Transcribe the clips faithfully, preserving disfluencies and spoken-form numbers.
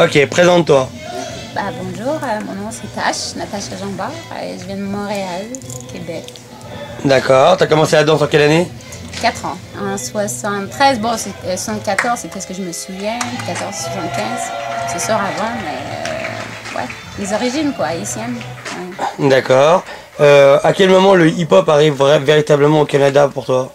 Ok, présente-toi. Bah, bonjour, euh, mon nom c'est Tash, Natacha Jambard, et je viens de Montréal, Québec. D'accord, t'as commencé la danse en quelle année? quatre ans, en soixante-treize, bon, euh, soixante-quatorze, c'est ce que je me souviens, quatorze soixante-quinze, c'est sûr avant, mais euh, ouais, les origines quoi, haïtiennes. Ouais. D'accord. Euh, à quel moment le hip-hop arrive véritablement au Canada pour toi?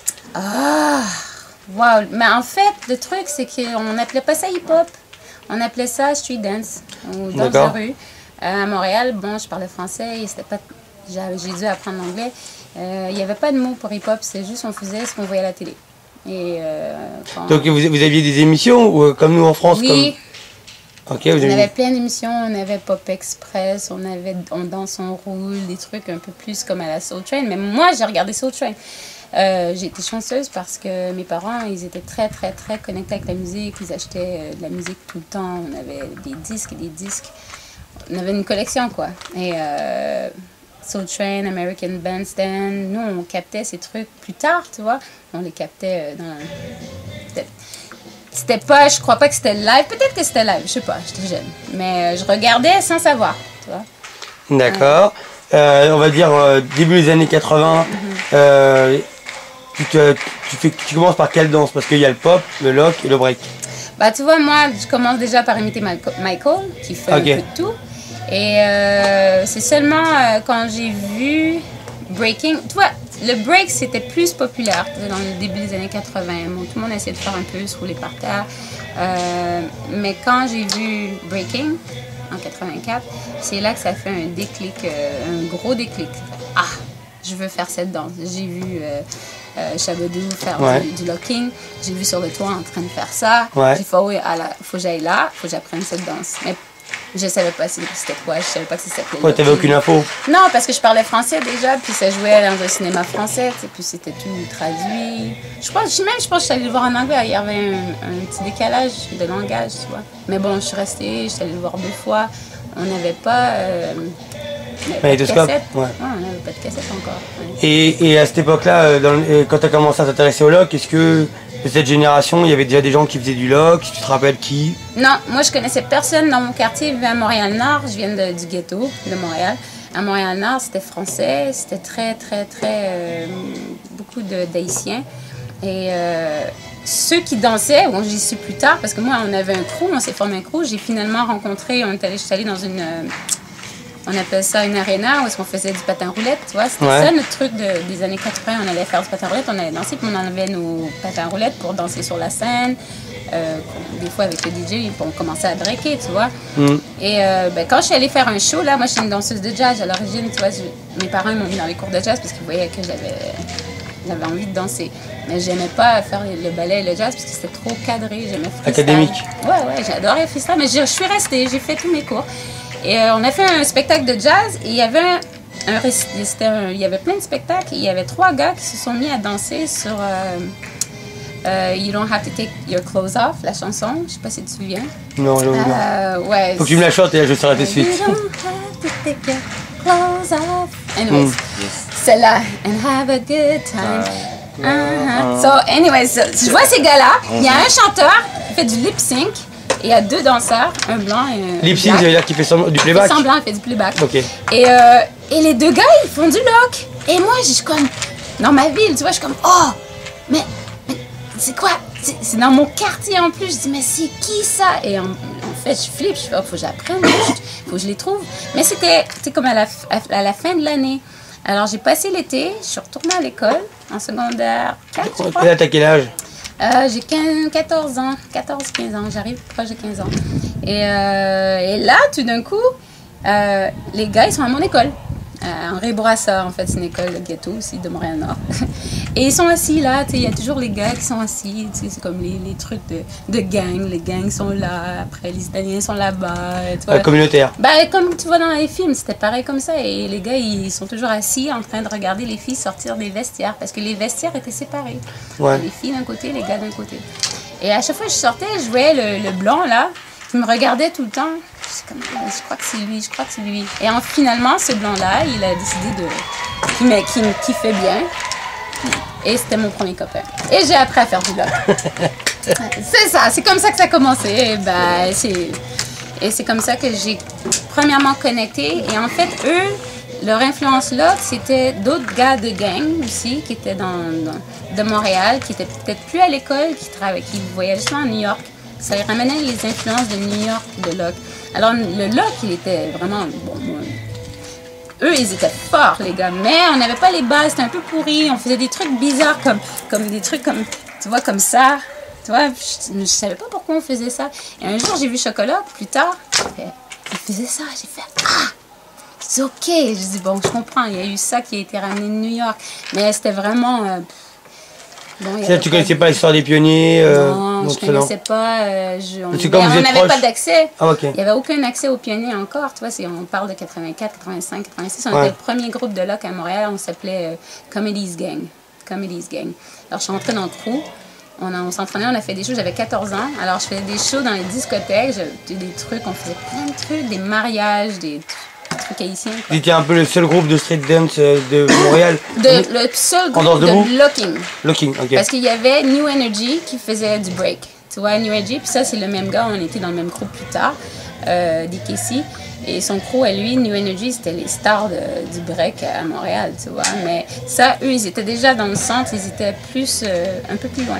Ah, wow, mais en fait, le truc c'est qu'on n'appelait pas ça hip-hop, on appelait ça street dance, ou danse de rue. Euh, à Montréal, bon, je parlais français, et c'était pas, j'ai dû apprendre l'anglais. Euh, il n'y avait pas de mots pour hip-hop, c'est juste on faisait ce qu'on voyait à la télé. Et, euh, quand... Donc vous, vous aviez des émissions ou euh, comme nous en France? Oui, comme... okay, vous on avez... avait plein d'émissions, on avait Pop Express, on avait On danse, on roule, des trucs un peu plus comme à la Soul Train. Mais moi, j'ai regardé Soul Train. Euh, j'ai été chanceuse parce que mes parents, ils étaient très, très, très connectés avec la musique. Ils achetaient de la musique tout le temps. On avait des disques et des disques. On avait une collection, quoi. Et euh, Soul Train, American Bandstand, nous, on captait ces trucs plus tard, tu vois. On les captait dans... C'était pas, je crois pas que c'était live. Peut-être que c'était live, je sais pas, j'étais jeune. Mais je regardais sans savoir, tu vois. D'accord. Ouais. Euh, on va dire euh, début des années quatre-vingts. Mm-hmm. euh, tu, te, tu, fais, tu commences par quelle danse? Parce qu'il y a le pop, le lock et le break. Bah, tu vois, moi, je commence déjà par imiter Michael, qui fait okay. un peu de tout. Et euh, c'est seulement euh, quand j'ai vu breaking, tu vois, le break c'était plus populaire dans le début des années quatre-vingts. Bon, tout le monde essayait de faire un peu se rouler par terre. Euh, mais quand j'ai vu breaking en quatre-vingt-quatre, c'est là que ça fait un déclic, euh, un gros déclic. Ah, je veux faire cette danse. J'ai vu euh, euh, Shabadoo faire ouais. du, du locking. J'ai vu sur le toit en train de faire ça. Ouais. J'ai fait, oh, oui, faut que j'aille là, faut que j'apprenne cette danse. Mais je savais pas c'était quoi, je savais pas que ça s'appelait. Ouais, t'avais aucune info? Non, parce que je parlais français déjà, puis ça jouait dans un cinéma français, et puis c'était tout traduit. Je pense, même je pense que je suis allée le voir en anglais, il y avait un, un petit décalage de langage, tu vois. Mais bon, je suis restée, je suis allée le voir deux fois. On n'avait pas, euh, on n'avait pas de cassette. Ouais. Ouais, on n'avait pas de cassette encore. Ouais. Et, et à cette époque-là, quand tu as commencé à t'intéresser au lock, est-ce que de cette génération, il y avait déjà des gens qui faisaient du lock? Tu te rappelles qui? Non, moi je connaissais personne dans mon quartier. Je vivais à Montréal-Nord, je viens de, du ghetto de Montréal. À Montréal-Nord, c'était français, c'était très, très, très... Euh, beaucoup d'Haïtiens. Et euh, ceux qui dansaient, bon, j'y suis plus tard, parce que moi, on avait un crew, on s'est formé un crew. J'ai finalement rencontré, on est allé, je suis allée dans une... Euh, on appelle ça une aréna où est-ce qu'on faisait du patin roulette, tu vois. C'était ouais. ça notre truc de, des années quatre-vingts. On allait faire du patin roulette, on allait danser, puis on enlevait nos patins roulettes pour danser sur la scène. Euh, des fois avec le D J, on commençait à breaker, tu vois. Mm. Et euh, ben, quand je suis allée faire un show, là, moi je suis une danseuse de jazz à l'origine, tu vois. Je, mes parents m'ont mis dans les cours de jazz parce qu'ils voyaient que j'avais j'avais envie de danser. Mais j'aimais pas faire le ballet et le jazz parce que c'était trop cadré. J'aimais freestyle. Académique. Ouais, ouais, j'adorais freestyle, mais je, je suis restée, j'ai fait tous mes cours. Et euh, on a fait un spectacle de jazz et il y avait un, un, un, il y avait plein de spectacles et il y avait trois gars qui se sont mis à danser sur euh, euh, You Don't Have to Take Your Clothes Off, la chanson. Je sais pas si tu te souviens. Non, non, non. Euh, ouais, faut que tu me la chantes et là je serai tout de suite. You don't have to take your clothes off. Anyways, mm. celle-là. And have a good time. Uh, uh-huh. So, anyways, je vois ces gars-là. Il y a un chanteur qui fait du lip sync. Et il y a deux danseurs, un blanc et un lip sync, ça veut dire qu'il fait du playback? Il fait semblant, il fait du playback. Ok. Et, euh, et les deux gars, ils font du lock. Et moi, je suis comme, dans ma ville, tu vois, je suis comme, oh, mais, mais c'est quoi? C'est dans mon quartier en plus. Je dis, mais c'est qui ça? Et en, en fait, je flippe, je fais, oh, faut que j'apprenne, faut que je les trouve. Mais c'était comme à la, à la fin de l'année. Alors, j'ai passé l'été, je suis retournée à l'école, en secondaire quatre, je crois. Et là, t'as quel âge? Euh, j'ai quatorze ans, quatorze quinze ans, j'arrive proche de quinze ans. Et, euh, et là, tout d'un coup, euh, les gars, ils sont à mon école. Euh, Henri Bourassa, en fait, c'est une école de ghetto aussi, de Montréal-Nord. Et ils sont assis là, tu sais, il y a toujours les gars qui sont assis, tu sais, c'est comme les, les trucs de, de gang, les gangs sont là, après les Italiens sont là-bas. Euh, communautaire. Bah, comme tu vois dans les films, c'était pareil comme ça. Et les gars, ils sont toujours assis en train de regarder les filles sortir des vestiaires, parce que les vestiaires étaient séparés. Ouais. Les filles d'un côté, les gars d'un côté. Et à chaque fois que je sortais, je voyais le, le blanc là, qui me regardait tout le temps. Je, comme, je crois que c'est lui, je crois que c'est lui. Et en, finalement, ce blanc-là, il a décidé de... qui me, qui me kiffait bien. Et c'était mon premier copain. Et j'ai appris à faire du lock. C'est ça, c'est comme ça que ça a commencé. Et, ben, c'est, et c'est comme ça que j'ai premièrement connecté. Et en fait, eux, leur influence là, c'était d'autres gars de gang aussi qui étaient dans, dans, de Montréal, qui étaient peut-être plus à l'école, qui, travaillaient, qui voyageaient souvent à New York. Ça ramenait les influences de New York, de Locke. Alors, le Locke, il était vraiment... Bon, moi, eux, ils étaient forts, les gars. Mais on n'avait pas les bases, c'était un peu pourri. On faisait des trucs bizarres, comme, comme des trucs comme, tu vois, comme ça. Tu vois, je ne savais pas pourquoi on faisait ça. Et un jour, j'ai vu Chocolat, plus tard. Il faisait ça. J'ai fait « Ah! » C'est OK. Je dis, bon, je comprends. Il y a eu ça qui a été ramené de New York. Mais c'était vraiment... Euh, bon, ça, tu ne connaissais pas l'histoire des pionniers euh, Non, je ne connaissais pas. Euh, je, on on n'avait pas d'accès. Ah, okay. Il n'y avait aucun accès aux pionniers encore. Tu vois, on parle de quatre-vingt-quatre, quatre-vingt-cinq, quatre-vingt-six. On ouais. était le premier groupe de Locke à Montréal. On s'appelait euh, Comedy's Gang. Comedy's Gang. Alors, je suis entrée dans le crew. On, on s'entraînait, on a fait des shows. J'avais quatorze ans. Alors, je faisais des shows dans les discothèques. Des trucs, on faisait plein de trucs. Des mariages, des trucs haïtiens. Vous étiez un peu le seul groupe de street dance de Montréal. de, le seul groupe de, de locking. Locking, ok. Parce qu'il y avait New Energy qui faisait du break. Tu vois, New Energy, puis ça, c'est le même gars. On était dans le même groupe plus tard, euh, D K C. Et son crew, à lui, New Energy, c'était les stars de, du break à Montréal, tu vois. Mais ça, eux, ils étaient déjà dans le centre. Ils étaient plus, euh, un peu plus loin.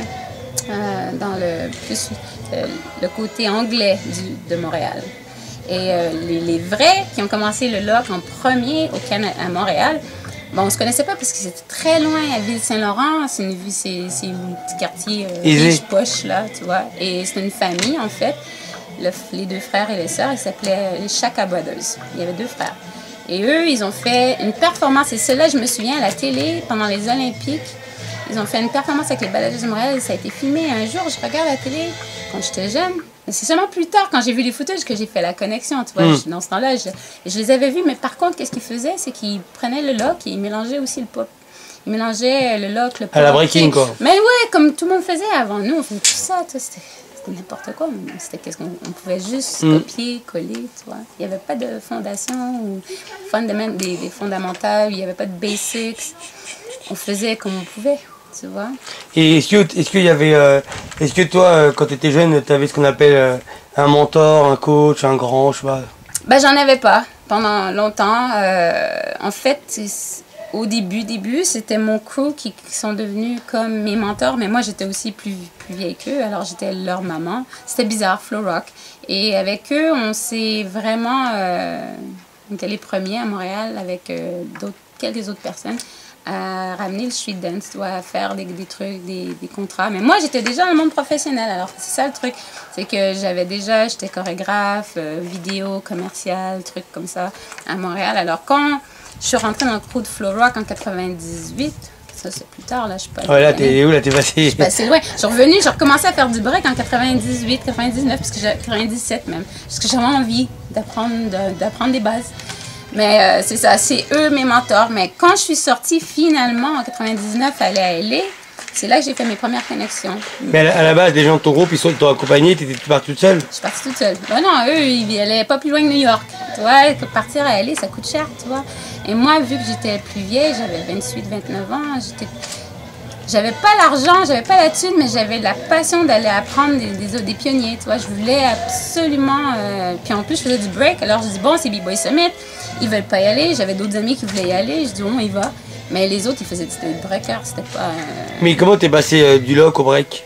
Euh, dans le, plus, euh, le côté anglais du, de Montréal. Et euh, les, les vrais qui ont commencé le Locke en premier au Canada, à Montréal, bon, on ne se connaissait pas parce qu'ils étaient très loin à Ville-Saint-Laurent. C'est un petit quartier euh, riche poche, là, tu vois. Et c'est une famille, en fait. Le, les deux frères et les sœurs, ils s'appelaient les Chaka Brothers. Il y avait deux frères. Et eux, ils ont fait une performance. Et celle-là, je me souviens, à la télé, pendant les Olympiques, ils ont fait une performance avec les Baladeurs de Montréal. Et ça a été filmé. Un jour, je regarde la télé quand j'étais jeune. C'est seulement plus tard, quand j'ai vu les footages, que j'ai fait la connexion. Tu vois, mm. je, dans ce temps-là, je, je les avais vus. Mais par contre, qu'est-ce qu'ils faisaient? C'est qu'ils prenaient le Locke et ils mélangeaient aussi le pop. Ils mélangeaient le Locke, le pop. À la breaking, quoi. Mais ouais, comme tout le monde faisait avant nous, on faisait tout ça. C'était n'importe quoi. C'était qu'est-ce qu'on on pouvait juste mm. copier, coller, tu vois. Il n'y avait pas de fondation ou fondament, des, des fondamentales. Il n'y avait pas de basics. On faisait comme on pouvait. Tu vois. Et est-ce que, est-ce qu'il y avait, euh, est-ce que toi, euh, quand tu étais jeune, tu avais ce qu'on appelle euh, un mentor, un coach, un grand, je sais pas? Ben, j'en avais pas pendant longtemps. Euh, en fait, au début, début, c'était mon crew qui, qui sont devenus comme mes mentors, mais moi, j'étais aussi plus, plus vieille qu'eux, alors j'étais leur maman. C'était bizarre, Flow Rock. Et avec eux, on s'est vraiment... Euh, on était les premiers à Montréal avec euh, d'autres, quelques autres personnes à ramener le street dance, tu vois, à faire des, des trucs, des, des contrats. Mais moi, j'étais déjà dans le monde professionnel. Alors, c'est ça le truc. C'est que j'avais déjà, j'étais chorégraphe, euh, vidéo, commercial, trucs comme ça à Montréal. Alors, quand je suis rentrée dans le crew de Flow Rock en quatre-vingt-dix-huit, ça c'est plus tard, là, je suis pas... Ouais, là, t'es où, là, t'es passé? Je suis passée loin. Je suis revenue, j'ai recommencé à faire du break en quatre-vingt-dix-huit, quatre-vingt-dix-neuf, parce que j'ai quatre-vingt-dix-sept même. Parce que j'avais envie d'apprendre, de, d'apprendre des bases. Mais euh, c'est ça, c'est eux mes mentors. Mais quand je suis sortie finalement en quatre-vingt-dix-neuf à aller à L A, c'est là que j'ai fait mes premières connexions. Mais à la, à la base, les gens de ton groupe, ils sont- ils t'ont accompagné, t'étais partie toute seule? Je suis partie toute seule. Ben non, eux, ils allaient pas plus loin que New York. Tu vois, partir à L A, ça coûte cher, tu vois. Et moi, vu que j'étais plus vieille, j'avais vingt-huit, vingt-neuf ans, j'étais... J'avais pas l'argent, j'avais pas la thune, mais j'avais la passion d'aller apprendre des, des, des pionniers, tu vois. Je voulais absolument... Euh... Puis en plus, je faisais du break, alors je dis, bon, c'est B-Boy Summit, ils veulent pas y aller. J'avais d'autres amis qui voulaient y aller, je dis, on y va. Mais les autres, ils faisaient des breakers, c'était pas... Euh... Mais comment t'es passé euh, du Locke au break?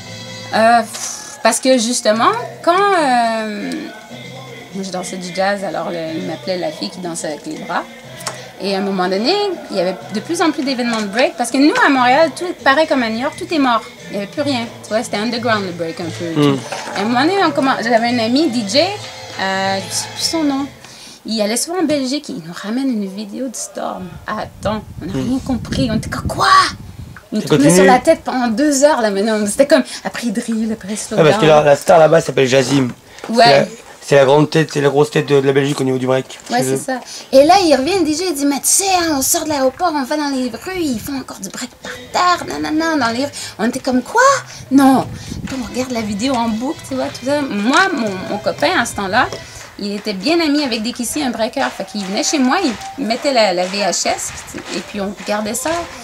Euh, parce que justement, quand... Euh... Moi, je dansais du jazz, alors le, il m'appelait la fille qui dansait avec les bras. Et à un moment donné, il y avait de plus en plus d'événements de break. Parce que nous, à Montréal, tout pareil comme à New York, tout est mort. Il n'y avait plus rien. Tu vois, c'était underground le break un peu. Mm. À un moment donné, on commence... j'avais un ami, D J, euh, je ne sais plus son nom. Il allait souvent en Belgique, il nous ramène une vidéo de Storm. Ah, attends, on n'a mm. rien compris. On était comme quoi? Il nous tournait sur la tête pendant deux heures là maintenant. C'était comme après drill, après slow down. Ah, parce que la, la star là-bas s'appelle Jazim. Ouais. C'est la grande tête, c'est la grosse tête de, de la Belgique au niveau du break. Ouais, c'est ça. Et là, il revient, le D J, il dit, mais tu sais, hein, on sort de l'aéroport, on va dans les rues, ils font encore du break par terre, nanana, dans les rues. On était comme, quoi? Non. Puis on regarde la vidéo en boucle, tu vois, tout ça. Moi, mon, mon copain, à ce temps-là, il était bien ami avec D K C, un breaker. Fait qu'il venait chez moi, il mettait la, la V H S, et puis on regardait ça.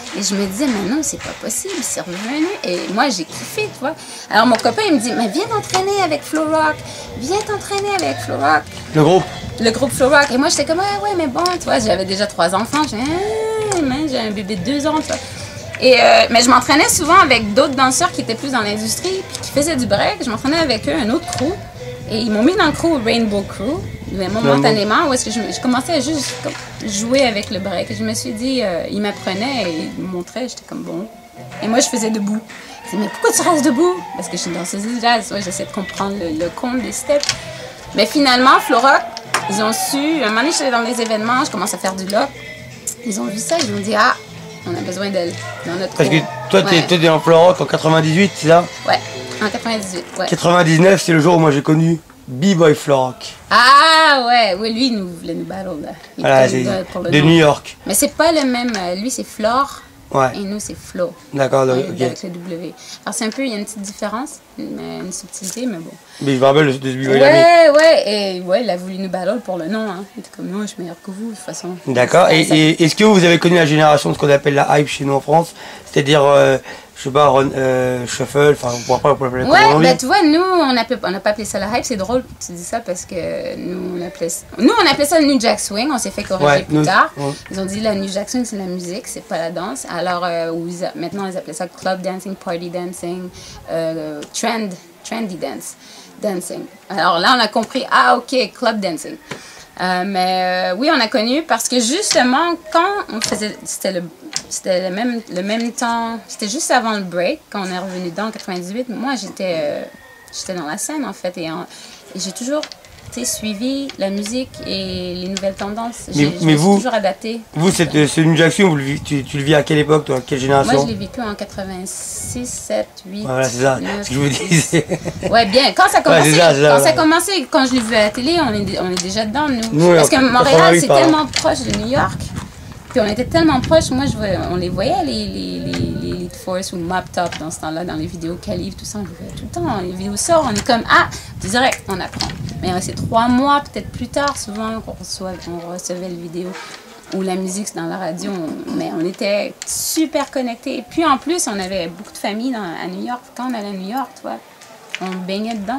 Et je me disais, mais non, c'est pas possible, c'est revenu. Et moi, j'ai kiffé, tu vois. Alors, mon copain, il me dit, mais viens t'entraîner avec Flow Rock. Viens t'entraîner avec Flow Rock. Le groupe? Le groupe Flow Rock. Et moi, j'étais comme, ouais, ouais, mais bon, tu vois, j'avais déjà trois enfants. J'ai ah, j'ai un bébé de deux ans, tu vois. Et, euh, mais je m'entraînais souvent avec d'autres danseurs qui étaient plus dans l'industrie, puis qui faisaient du break. Je m'entraînais avec eux, un autre crew. Et ils m'ont mis dans le crew Rainbow Crew, mais momentanément, où est-ce que je, je commençais à juste jouer avec le break. Et je me suis dit, euh, ils m'apprenaient et ils me montraient, j'étais comme bon. Et moi, je faisais debout. Je disais, mais pourquoi tu restes debout? Parce que je suis danseuse de jazz. Ouais, j'essaie de comprendre le, le compte des steps. Mais finalement, Flow Rock, ils ont su. Un moment donné, j'étais dans des événements, je commence à faire du lock. Ils ont vu ça, ils ont dit, ah, on a besoin d'elle dans notre Parce crew. que toi, ouais. t'es es en Flow Rock en quatre-vingt-dix-huit, c'est ça? Ouais. En quatre-vingt-dix-huit, ouais. quatre-vingt-dix-neuf, c'est le jour où moi j'ai connu B-Boy Flow Rock. Ah ouais, oui, lui, il nous voulait nous battre là. Il Voilà, était c'est pour le de nom. New York. Mais c'est pas le même. Lui, c'est Flore. Ouais. Et nous, c'est Flow. D'accord, Ouais, ok. avec le W. Alors, c'est un peu, il y a une petite différence, mais une subtilité, mais bon. Mais je me rappelle de ce B-Boy. Ouais, ouais, et ouais, il a voulu nous battre pour le nom. Hein. Il était comme, non, je suis meilleur que vous, de toute façon. D'accord, et, et est-ce que vous avez connu la génération de ce qu'on appelle la hype chez nous en France? C'est-à-dire, euh, je sais pas, run, euh, shuffle, enfin, on pourra pas l'appeler comme on Ouais, veut. bah tu vois, nous, on n'a pas appelé ça la hype, c'est drôle que tu dis ça parce que nous, on appelait, nous, on appelait ça le New Jack Swing, on s'est fait corriger Ouais, plus nous- tard. ouais. Ils ont dit la New Jack Swing, c'est la musique, c'est pas la danse. Alors, euh, où ils a- maintenant, ils appelaient ça club dancing, party dancing, euh, trend, trendy dance, dancing. Alors là, on a compris, ah, ok, club dancing. Euh, mais euh, oui, on a connu parce que justement, quand on faisait, c'était le, c'était le même, le même temps, c'était juste avant le break, quand on est revenu dedans en quatre-vingt-dix-huit, moi j'étais, euh, j'étais dans la scène en fait, et, en- et j'ai toujours tu sais, suivi la musique et les nouvelles tendances. J'ai- Mais- je mais me suis vous- toujours adaptée. Vous, cette, ce New Jack Swing, vous le vis- tu, tu le vis à quelle époque, toi? Quelle génération? Moi, je l'ai vécu en quatre-vingt-six, sept, huit. Voilà, c'est ça, neuf, ce que je vous disais. Ouais, bien. Quand ça a commencé, c'est ça, c'est ça, quand ouais. ça a commencé, quand je l'ai vu à la télé, on est, on est déjà dedans, nous. Nous, Parce que en Montréal, quatre-vingt-huit, c'est par tellement proche de New York. Puis on était tellement proches, moi, je voyais- on les voyait, les, les, les, les Elite Force ou Mop Top dans ce temps-là, dans les vidéos Calibre, tout ça, on les voyait tout le temps. Les vidéos sortent, on est comme, ah, direct, on apprend. Mais euh, c'est trois mois, peut-être plus tard, souvent, qu'on reçoit, on recevait les vidéos. Ou la musique c'est dans la radio, on- mais on était super connectés. Et puis en plus, on avait beaucoup de familles dans- à New York. Quand on allait à New York, tu vois, on baignait dedans.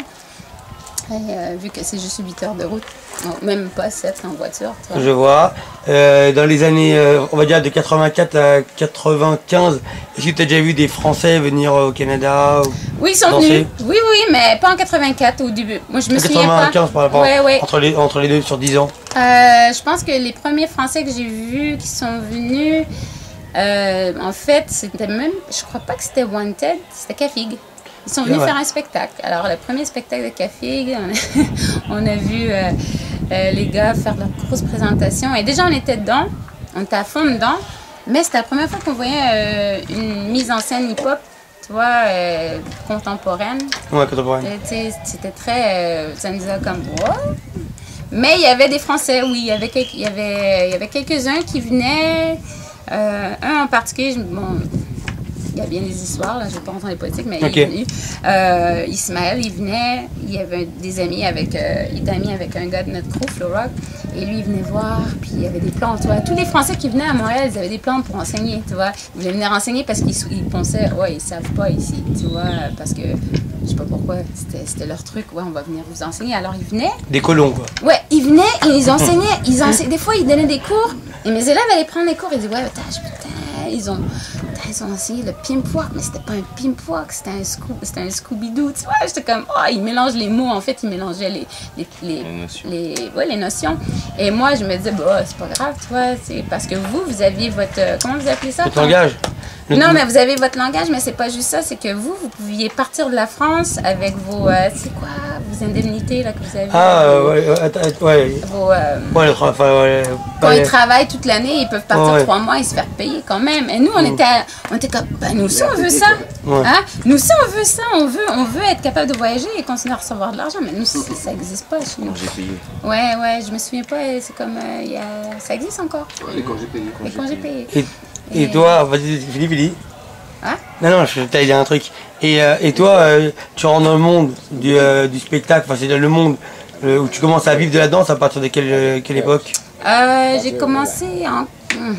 Et, euh, vu que c'est juste huit heures de route, non, même pas sept en voiture. Tu vois. Je vois. Euh, dans les années, euh, on va dire de quatre-vingt-quatre à quatre-vingt-quinze, est-ce que tu as déjà vu des Français venir au Canada? ou- Oui, ils sont danser? venus. Oui, oui, mais pas en quatre-vingt-quatre au début. Moi, je me En souviens pas. quatre-vingt-quinze par rapport Ouais, ouais. entre, les, entre les deux sur dix ans. Euh, je pense que les premiers Français que j'ai vus qui sont venus, euh, en fait, c'était même, je crois pas que c'était Wanted, c'était Cafig. Ils sont venus Ouais. faire un spectacle. Alors, le premier spectacle de Cafig, on a, on a vu euh, euh, les gars faire leur grosse présentation. Et déjà, on était dedans, on était à fond dedans, mais c'était la première fois qu'on voyait euh, une mise en scène hip-hop, tu vois, euh, contemporaine. Ouais, contemporain. Euh, tu sais, c'était très. euh, ça nous a comme. What? Mais il y avait des Français, oui. Il y avait, quelques- il y avait, il y avait quelques-uns qui venaient. Euh, un en particulier, je- bon, il y a bien des histoires, là, je ne vais pas rentrer dans les politiques, mais Ok. il est venu. Euh, Ismaël, il venait. Il y avait des amis avec. Euh, il était ami avec un gars de notre crew, Flow Rock. Et lui, il venait voir, puis il y avait des plans, tu vois. Tous les Français qui venaient à Montréal, ils avaient des plans pour enseigner, tu vois. Ils voulaient venir enseigner parce qu'ils ils pensaient, ouais, ils savent pas ici, tu vois, parce que, je sais pas pourquoi, c'était c'était leur truc, ouais, on va venir vous enseigner. Alors, ils venaient, Des colons, quoi. ouais, ils venaient et ils enseignaient, ils enseignaient, des fois, ils donnaient des cours, et mes élèves allaient prendre des cours, ils disaient, ouais, putain, je- putain, ils ont, putain, ils ont enseigné le pimp walk, mais c'était pas un pimp walk, c'était un, Scoo- c'était un Scooby-Doo, tu vois, j'étais comme, oh, ils mélangent les mots, en fait, ils mélangeaient les, les, les, Les notions. les, ouais, les notions. Et moi, je me disais, bah, c'est pas grave, tu vois, c'est parce que vous, vous aviez votre, euh, comment vous appelez ça? Votre langage. Notre- Non, mais vous avez votre langage, mais c'est pas juste ça, c'est que vous, vous pouviez partir de la France avec vos, euh, c'est quoi, vos indemnités, là, que vous avez. Ah, vos, euh, ouais, ouais, attends, attends, ouais. vos, euh, Ouais, le tra- enfin, ouais, quand pas ils les- travaillent toute l'année, ils peuvent partir Ouais. trois mois et se faire payer quand même. Et nous, on était, à- on était comme, ben, nous aussi, on veut ça. Ouais. Hein? Nous aussi, on veut ça. On veut, on veut être capable de voyager et continuer à recevoir de l'argent. Mais nous, ça n'existe pas chez nous. J'ai payé. Ouais, ouais, je me souviens pas. C'est comme, euh, il y a, ça existe encore. Les congés payés. Les congés payés. Et, et Et- toi, vas-y, Philippe, Philippe. Hein? Non, non, je t'allais dire un truc. Et, euh, et toi, euh, tu rentres dans le monde du, euh, du spectacle, enfin, c'est le monde euh, où tu commences à vivre de la danse à partir de quelle, euh, quelle époque? Euh, j'ai commencé en. hmm,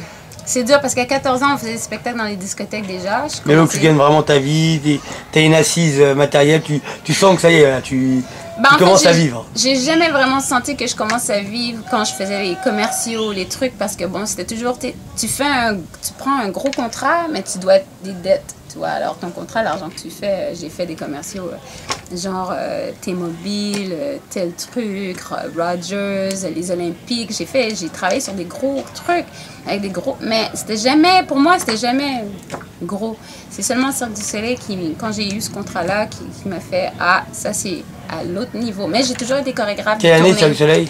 C'est dur parce qu'à quatorze ans, on faisait des spectacles dans les discothèques déjà. Je Mais donc commençais- tu gagnes vraiment ta vie, tu as une assise euh, matérielle, tu, tu sens que ça y est, là, tu, Ben, tu en fait, commences à j'ai- vivre. J'ai jamais vraiment senti que je commence à vivre quand je faisais les commerciaux, les trucs, parce que bon, c'était toujours, t'es- tu fais un, tu prends un gros contrat, mais tu dois des dettes, tu vois. Alors ton contrat, l'argent que tu fais, euh, j'ai fait des commerciaux, euh, genre euh, T-Mobile, euh, tel truc, euh, Rogers, euh, les Olympiques, j'ai fait, j'ai travaillé sur des gros trucs, avec des gros, mais c'était jamais, pour moi, c'était jamais gros. C'est seulement le Cirque du Soleil qui, quand j'ai eu ce contrat-là, qui, qui m'a fait, ah, ça c'est à l'autre niveau. Mais j'ai toujours été chorégraphe. Quelle de année, tournée. Cirque du Soleil?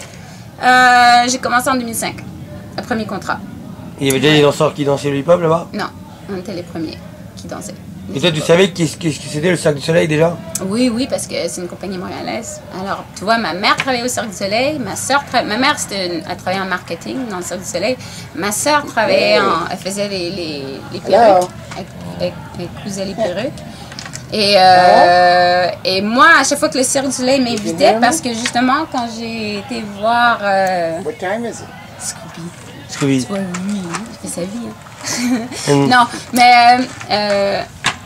Euh, J'ai commencé en deux mille cinq, le premier contrat. Il y avait déjà des danseurs qui dansaient le hip-hop là-bas? Non, on était les premiers qui dansaient. Et toi, tu savais qu'est-ce que c'était le Cirque du Soleil déjà? Oui, oui, parce que c'est une compagnie montréalaise. Alors, tu vois, ma mère travaillait au Cirque du Soleil, ma soeur, ma mère, c'était une... elle travaillait en marketing dans le Cirque du Soleil. Ma soeur travaillait en, elle faisait les, les, les perruques, elle, elle, elle cousait les perruques. Et, euh, et moi, à chaque fois que le Cirque du Soleil m'invitait, parce que justement, quand j'ai été voir euh, What time is it? Scooby, Scooby. tu vois, lui, il fait sa vie. Hein. Non, mais euh, euh,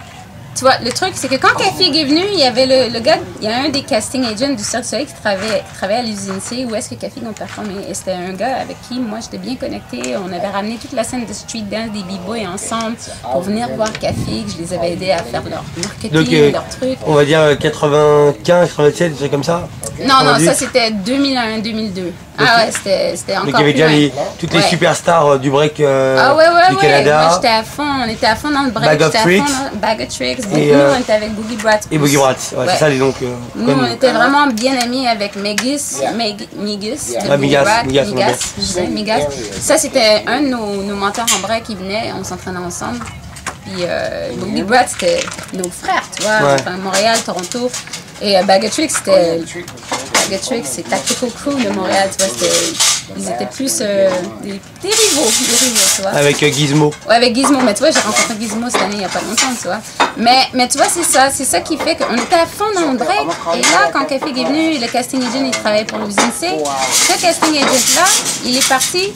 tu vois, le truc, c'est que quand Café est venu, il y avait le, le gars, il y a un des casting agents du Cirque du Soleil qui travaillait, qui travaillait à l'usine C, où est-ce que Café ont performé. Et c'était un gars avec qui, moi, j'étais bien connectée. On avait ramené toute la scène de street dance, des b-boys ensemble pour venir voir Café, que je les avais aidés à faire leur marketing, Donc, euh, leur truc. on va dire euh, quatre-vingt-quinze, quatre-vingt-dix-sept, des trucs comme ça? Non, non, Rendu. ça c'était deux mille un, deux mille deux. Ah ouais, c'était c'était encore Donc il y avait plus déjà loin. les, toutes les Ouais. superstars euh, du break euh, Ah ouais, ouais, du ouais. Canada. Moi, j'étais à fond. On était à fond dans le break. Bag of J'étais à Tricks. fond dans Bag of Tricks. Et, Nous, euh, on était avec Boogie Brats. Et Boogie Brats, ouais, Ouais. c'est ça les noms que Nous, on connus. était vraiment bien amis avec Megis, Meg, Migus, de Yeah. Ouais, Boogie Migas, Brats, Migas, Migas, Migas. je disais, Migas. Ça, c'était un de nos, nos mentors en break qui venait, on s'entraînait ensemble. Puis euh, Boogie Brats, c'était nos frères, tu vois, Ouais. enfin, Montréal, Toronto. Et euh, Bag of Tricks, c'était Bag of Tricks, c'est Tactical Crew de Montréal, tu vois, c'était, ils étaient plus euh, des, des rivaux, des rivaux, tu vois. Avec euh, Gizmo. Ouais, avec Gizmo, mais tu vois, j'ai rencontré Gizmo cette année, il n'y a pas longtemps, tu vois. Mais, mais tu vois, c'est ça, c'est ça qui fait qu'on était à fond dans le break. Et là, quand Café est venu, le casting agent, il travaillait pour l'usine C. Ce casting agent-là, il est parti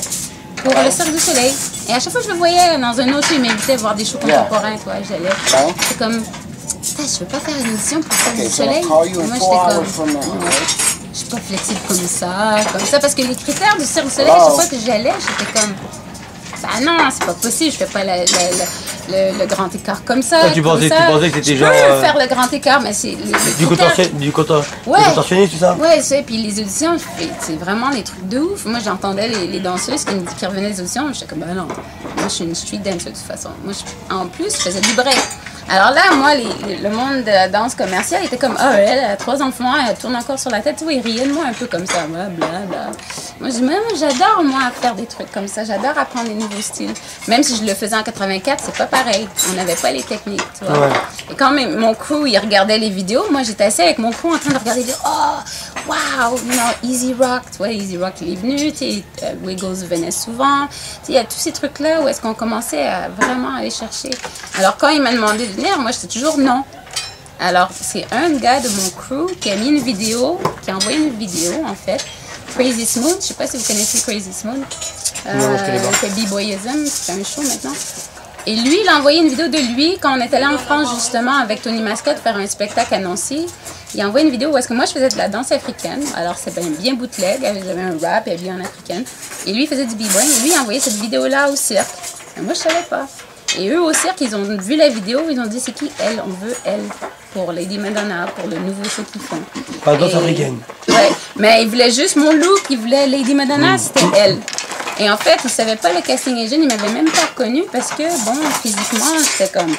pour le Cirque du Soleil. Et à chaque fois que je le voyais dans un autre show, il m'invitait à voir des shows contemporains, tu vois, j'allais. Ouais. C'est comme, putain, je veux pas faire une émission pour le Cirque Okay, du so I'll Soleil. call you Et in moi, four j'étais hours comme, from now, non, right? je suis pas flexible comme ça, comme ça, parce que les critères du Cirque du Soleil, à chaque fois que j'allais, j'étais comme, bah non, c'est pas possible, je fais pas la- la- la- le, le grand écart comme ça. Toi, tu comme pensais- ça. tu pensais que c'était Je genre, peux euh, faire le grand écart, mais c'est les, les Du critères- contorsion- du contor- Ouais. du contorsionniste, tout ça? Ouais, ça, puis les auditions, je fais- c'est vraiment des trucs de ouf. Moi, j'entendais les, les danseuses qui, me- qui revenaient des auditions, j'étais comme, bah non, moi, je suis une street dancer de toute façon. Moi, je- en plus, je faisais du break. Alors là, moi, les- les- le monde de la danse commerciale était comme, ah, elle, elle a trois enfants, elle tourne encore sur la tête. Tu vois, ils riaient de moi un peu comme ça, bla, bla, bla. Moi, je dis, mais moi, j'adore, moi, faire des trucs comme ça. J'adore apprendre des nouveaux styles. Même si je le faisais en quatre-vingt-quatre, c'est pas pareil. On n'avait pas les techniques, tu vois. Ouais. Et quand mes- mon crew, il regardait les vidéos, moi, j'étais assise avec mon crew en train de regarder des vidéos. Oh, wow, you know, Easy Rock. Tu vois, Easy Rock, il est venu. Tu sais, euh, Wiggles venait souvent. Tu sais, il y a tous ces trucs-là où est-ce qu'on commençait à vraiment aller chercher. Alors, quand il m'a demandé de venir, moi, j'étais toujours non. Alors, c'est un gars de mon crew qui a mis une vidéo, qui a envoyé une vidéo, en fait. Crazy Smooth, je sais pas si vous connaissez Crazy Smooth. Non, je connais pas. C'est B-Boyism, c'est un show maintenant. Et lui, il a envoyé une vidéo de lui quand on est allé en France justement avec Tony Mascotte faire un spectacle à Nancy. Il a envoyé une vidéo où est-ce que moi je faisais de la danse africaine. Alors c'est bien, bien bootleg, j'avais un rap et bien en africaine. Et lui il faisait du b-boy et lui il a envoyé cette vidéo-là au cirque. Et moi je savais pas. Et eux au cirque, ils ont vu la vidéo, ils ont dit c'est qui elle, on veut elle pour Lady Madonna, pour le nouveau show qu'ils font. Pas de danse Et- africaine. Ouais, mais ils voulaient juste mon look, ils voulaient Lady Madonna, c'était elle. Et en fait, ils savaient pas le casting agent, ils m'avaient même pas reconnue parce que, bon, physiquement, j'étais comme.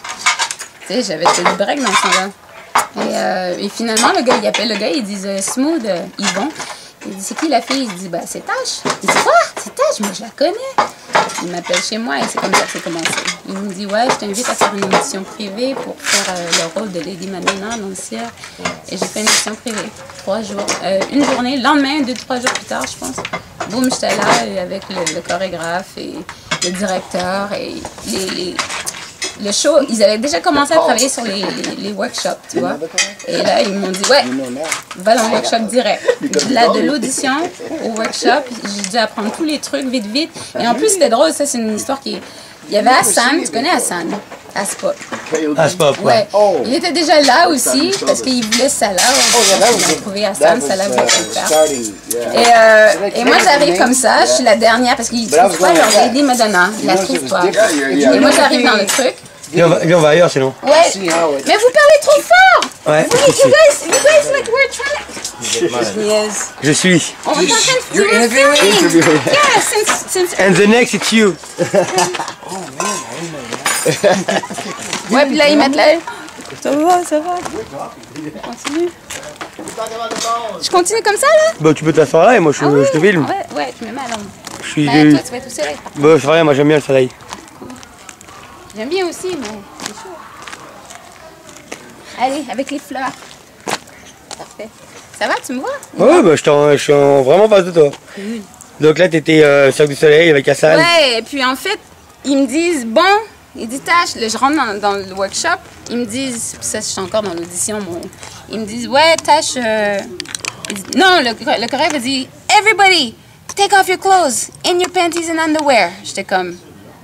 Tu sais, j'avais fait du break dans ce temps-là. Et, euh, et finalement, le gars, il appelle le gars, il dit euh, Smooth, euh, Yvon. Il dit c'est qui la fille? Il dit bah c'est Tash. Il dit quoi? C'est Tash, moi je la connais. Il m'appelle chez moi et c'est comme ça que c'est commencé. Il me dit ouais, je t'invite à faire une émission privée pour faire euh, le rôle de Lady Madonna dans le cirque. Et j'ai fait une émission privée. Trois jours, euh, une journée, le lendemain, deux, trois jours plus tard, je pense. Boum, j'étais là euh, avec le, le chorégraphe et le directeur et les, les, le show, ils avaient déjà commencé à travailler sur les, les, les workshops, tu vois. Et là, ils m'ont dit, ouais, va dans le workshop direct. Là, de l'audition au workshop, j'ai dû apprendre tous les trucs vite, vite. Et en plus, c'était drôle, ça, c'est une histoire qui... Il y avait Hassan, tu connais Hassan? Aspop. Aspop, ouais. Il était déjà là aussi, parce qu'il voulait Salah. On a trouvé Hassan, Salah voulait le faire. Et, euh, et moi, j'arrive comme ça, je suis la dernière, parce qu'il trouve pas leur Lady Madonna. Il la trouve pas. Et moi, j'arrive dans le truc. Viens, on va, viens, on va ailleurs sinon. Ouais. Mais vous parlez trop fort. Ouais. Vous, you guys, you guys, like, we're trying to... Yes. Je suis. On est en train de filmer. Yeah, since, since... And the next, it's you. Ouais, puis là, ils mettent là. Ça va, ça va. Continue. Je continue comme ça, là? Bah, tu peux t'asseoir là et moi, je, Ah ouais, je te filme. Ouais, ouais, tu me mets à l'ombre. Je suis... Ben, toi, tu vas être au soleil. Bah, c'est vrai, moi, j'aime bien le soleil. J'aime bien aussi, mais c'est chaud. Allez, avec les fleurs. Parfait. Ça va, tu me vois? Ouais, bah, je, je suis en, vraiment face de toi. Cool. Donc là, t'étais euh, Cirque du Soleil avec Hassan. Ouais, et puis en fait, ils me disent, bon, ils disent, tâche, je rentre dans, dans le workshop, ils me disent, ça, je suis encore dans l'audition, moi. Ils me disent, ouais, tâche, euh, disent, non, le, le chorégraphe dit, everybody, take off your clothes, in your panties and underwear. J'étais comme...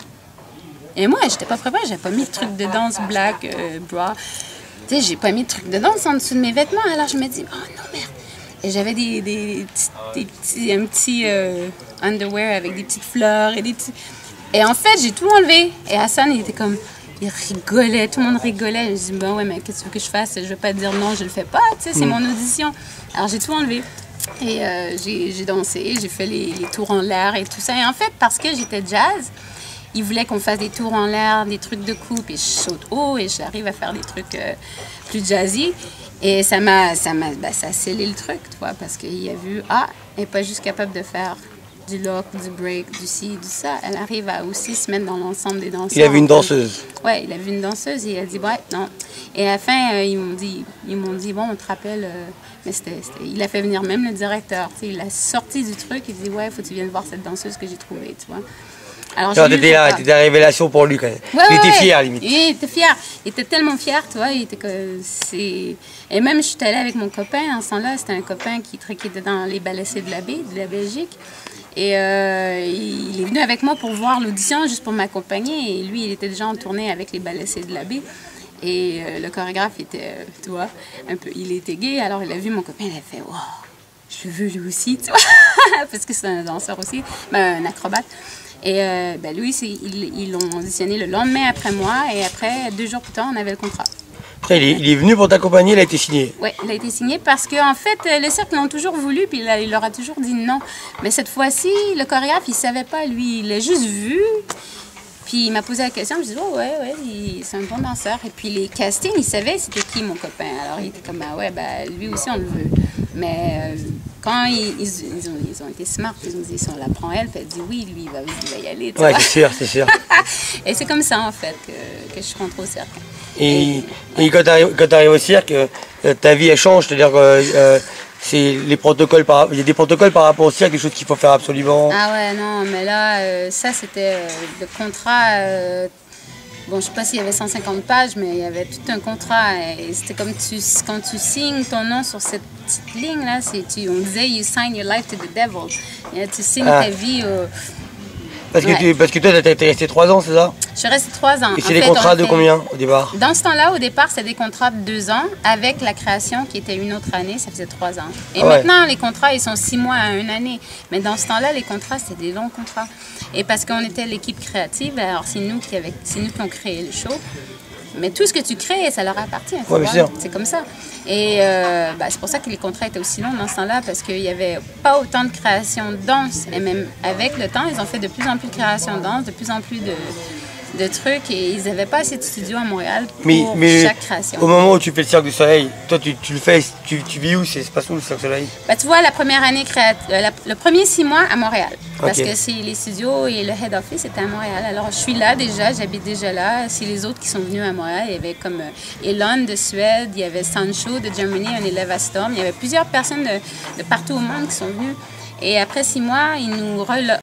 Et moi, j'étais pas préparée, j'avais pas mis de truc de danse black, euh, bra. Tu sais, j'ai pas mis de truc de danse en dessous de mes vêtements. Alors je me dis, oh non, merde. Et j'avais des, des, des petits, un petit euh, underwear avec des petites fleurs et des petits... Et en fait, j'ai tout enlevé. Et Hassan, il était comme... Il rigolait, tout le monde rigolait. Je me dis, bon, ouais, mais qu'est-ce que tu veux que je fasse? Je vais pas te dire non, je le fais pas, tu sais, c'est mm. mon audition. Alors j'ai tout enlevé. Et euh, j'ai dansé, j'ai fait les, les tours en l'air et tout ça. Et en fait, parce que j'étais jazz, ils voulaient qu'on fasse des tours en l'air, des trucs de coupe, et je saute haut et j'arrive à faire des trucs euh, plus jazzy. Et ça m'a, ça m'a, bah, ça a scellé le truc, tu vois, parce qu'il a vu, ah, elle n'est pas juste capable de faire du lock, du break, du ci, du ça. Elle arrive à aussi se mettre dans l'ensemble des danseurs. Il a vu une danseuse. Ouais, il a vu une danseuse et il a dit, ouais, non. Et à la fin, euh, ils m'ont dit, ils m'ont dit, bon, on te rappelle, euh, mais c'était, il a fait venir même le directeur, tu sais, il a sorti du truc, il dit, ouais, il faut que tu viennes voir cette danseuse que j'ai trouvée, tu vois. Alors, t'étais là, t'étais la révélation pour lui quand même. Ouais, il ouais, était fier limite. Il était fier. Il était tellement fier, tu vois. Il était que c'est. Et même, je suis allée avec mon copain en ce temps-là. C'était un copain qui, qui était dans les Balassés de la Baie, de la Belgique. Et euh, il est venu avec moi pour voir l'audition, juste pour m'accompagner. Et lui, il était déjà en tournée avec les Balassés de la Baie. Et euh, le chorégraphe était, euh, tu vois, un peu. Il était gay. Alors, il a vu mon copain, il a fait, wow, je veux lui aussi, tu vois. Parce que c'est un danseur aussi, ben, un acrobate. Et euh, ben lui, ils l'ont auditionné le lendemain après moi, et après, deux jours plus tard, on avait le contrat. Il est, il est venu pour t'accompagner, il a été signé. Oui, il a été signé parce qu'en fait, les cercles l'ont toujours voulu, puis il leur a toujours dit non. Mais cette fois-ci, le chorégraphe, il ne savait pas, lui, il l'a juste vu. Puis il m'a posé la question, je dis oh ouais, ouais, c'est un bon danseur. Et puis les castings, il savait c'était qui mon copain. Alors il était comme, ah ouais, bah, lui aussi on le veut. Mais euh, quand ils, ils, ils, ont, ils ont été smart, ils ont dit si on la prend elle, puis elle dit oui, lui il va, il va y aller. Ouais, c'est sûr, c'est sûr. Et c'est comme ça en fait que, que je suis rentrée au cirque. Et, et, et quand tu arrives, arrives au cirque, euh, ta vie elle change, c'est-à-dire euh, euh, c'est les protocoles par, il y a des protocoles par rapport au cirque, des choses qu'il faut faire absolument. Ah ouais, non, mais là, euh, ça c'était euh, le contrat. Euh, bon, je sais pas s'il y avait cent cinquante pages, mais il y avait tout un contrat. Et c'était comme tu, quand tu signes ton nom sur cette petite ligne là, tu, on disait you sign your life to the devil. Et tu signes ah. ta vie au. Parce que, ouais. tu, parce que toi, tu es resté trois ans, c'est ça? Je suis restée trois ans. Et c'est des fait, contrats de fait... combien au départ? Dans ce temps-là, au départ, c'était des contrats de deux ans avec la création qui était une autre année, ça faisait trois ans. Et ah ouais. maintenant, les contrats, ils sont six mois à une année. Mais dans ce temps-là, les contrats, c'était des longs contrats. Et parce qu'on était l'équipe créative, alors c'est nous qui avait, c'est nous qui avons créé le show. Mais tout ce que tu crées, ça leur appartient. Ouais, c'est comme ça. Et euh, bah, c'est pour ça que les contrats étaient aussi longs dans ce temps-là, parce qu'il n'y avait pas autant de création de danse. Et même avec le temps, ils ont fait de plus en plus de création de danse, de plus en plus de, de trucs. Et ils n'avaient pas assez de studios à Montréal pour mais, mais chaque création. Au moment où tu fais le Cirque du Soleil, toi, tu, tu le fais, tu, tu vis où? C'est pas où le Cirque du Soleil? Bah, tu vois, la première année, créative, la, le premier six mois à Montréal. Parce okay. que c'est les studios et le head office était à Montréal. Alors, je suis là déjà, j'habite déjà là. C'est les autres qui sont venus à Montréal. Il y avait comme euh, Elon de Suède, il y avait Sancho de Germany, un élève à Storm. Il y avait plusieurs personnes de, de partout au monde qui sont venues. Et après six mois, ils nous relâchent.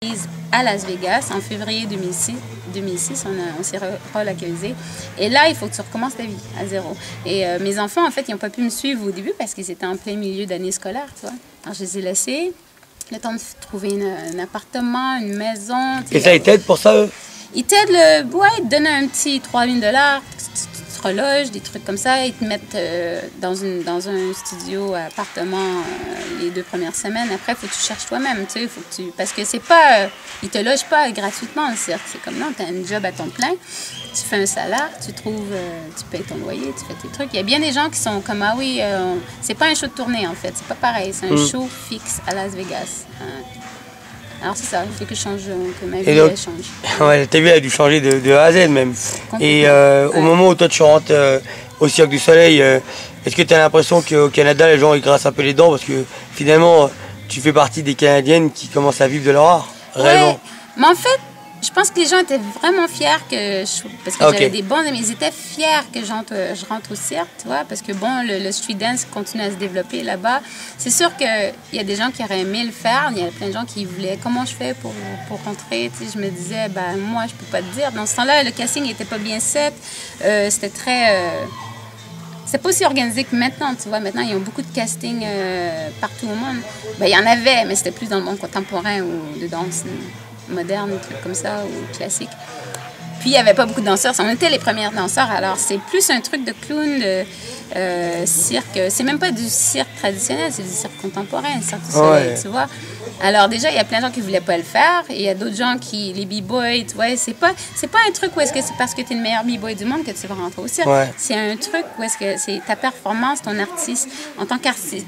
à Las Vegas en février deux mille six. deux mille six, on, a- on s'est re- relocalisé. Et là, il faut que tu recommences ta vie à zéro. Et euh, mes enfants, en fait, ils n'ont pas pu me suivre au début parce qu'ils étaient en plein milieu d'année scolaire, tu vois. Alors, je les ai laissés. Le temps de trouver une- un appartement, une maison. tu sais. Et ça, ils t'aident pour ça, eux? Ils t'aident, le, ouais, ils te donnent un petit trois mille dollars, tu, tu- tu te reloges, des trucs comme ça. Ils te mettent euh, dans, une, dans un studio, appartement, euh, les deux premières semaines. Après, il faut que tu cherches toi-même, tu sais. Faut que tu, parce que c'est pas... euh, ils te logent pas gratuitement, le cirque. C'est comme, non, tu as un job à temps plein. Tu fais un salaire, tu trouves... euh, tu payes ton loyer, tu fais tes trucs. Il y a bien des gens qui sont comme, ah oui, euh, c'est pas un show de tournée, en fait. C'est pas pareil. C'est un Mm. show fixe à Las Vegas. Hein. Alors, c'est ça. Il faut que je change, euh, que ma vie Et donc- elle change. Ouais, ta vie a dû changer de, de A à Z même. Et euh, au Ouais. moment où toi tu rentres euh, au Cirque du Soleil, euh, est-ce que tu as l'impression qu'au Canada, les gens ils grassent un peu les dents parce que finalement, tu fais partie des Canadiennes qui commencent à vivre de leur art, réellement? Ouais, mais en fait, je pense que les gens étaient vraiment fiers que je, parce que Ok. j'avais des bons amis, ils étaient fiers que je rentre, je rentre au cirque, tu vois, parce que bon, le, le street dance continue à se développer là-bas. C'est sûr qu'il y a des gens qui auraient aimé le faire, il y a plein de gens qui voulaient, comment je fais pour, pour rentrer, tu sais, je me disais, ben moi, je peux pas te dire. Dans ce temps-là, le casting n'était pas bien set, euh, c'était très... euh, c'est pas aussi organisé que maintenant, tu vois. Maintenant, il y a beaucoup de casting euh, partout au monde. Ben, il y en avait, mais c'était plus dans le monde contemporain ou de danse moderne, des trucs comme ça, ou classique. Puis, il n'y avait pas beaucoup de danseurs. On était les premières danseurs. Alors, c'est plus un truc de clown, de euh, cirque. C'est même pas du cirque traditionnel, c'est du cirque contemporain, cirque du soleil, Ouais. tu vois. Alors, déjà, il y a plein de gens qui voulaient pas le faire. Et il y a d'autres gens qui, les b-boys, tu vois, c'est pas, c'est pas un truc où est-ce que c'est parce que tu es le meilleur b-boy du monde que tu vas rentrer au cirque. Ouais. C'est un truc où est-ce que c'est ta performance, ton artiste. En tant qu'artiste,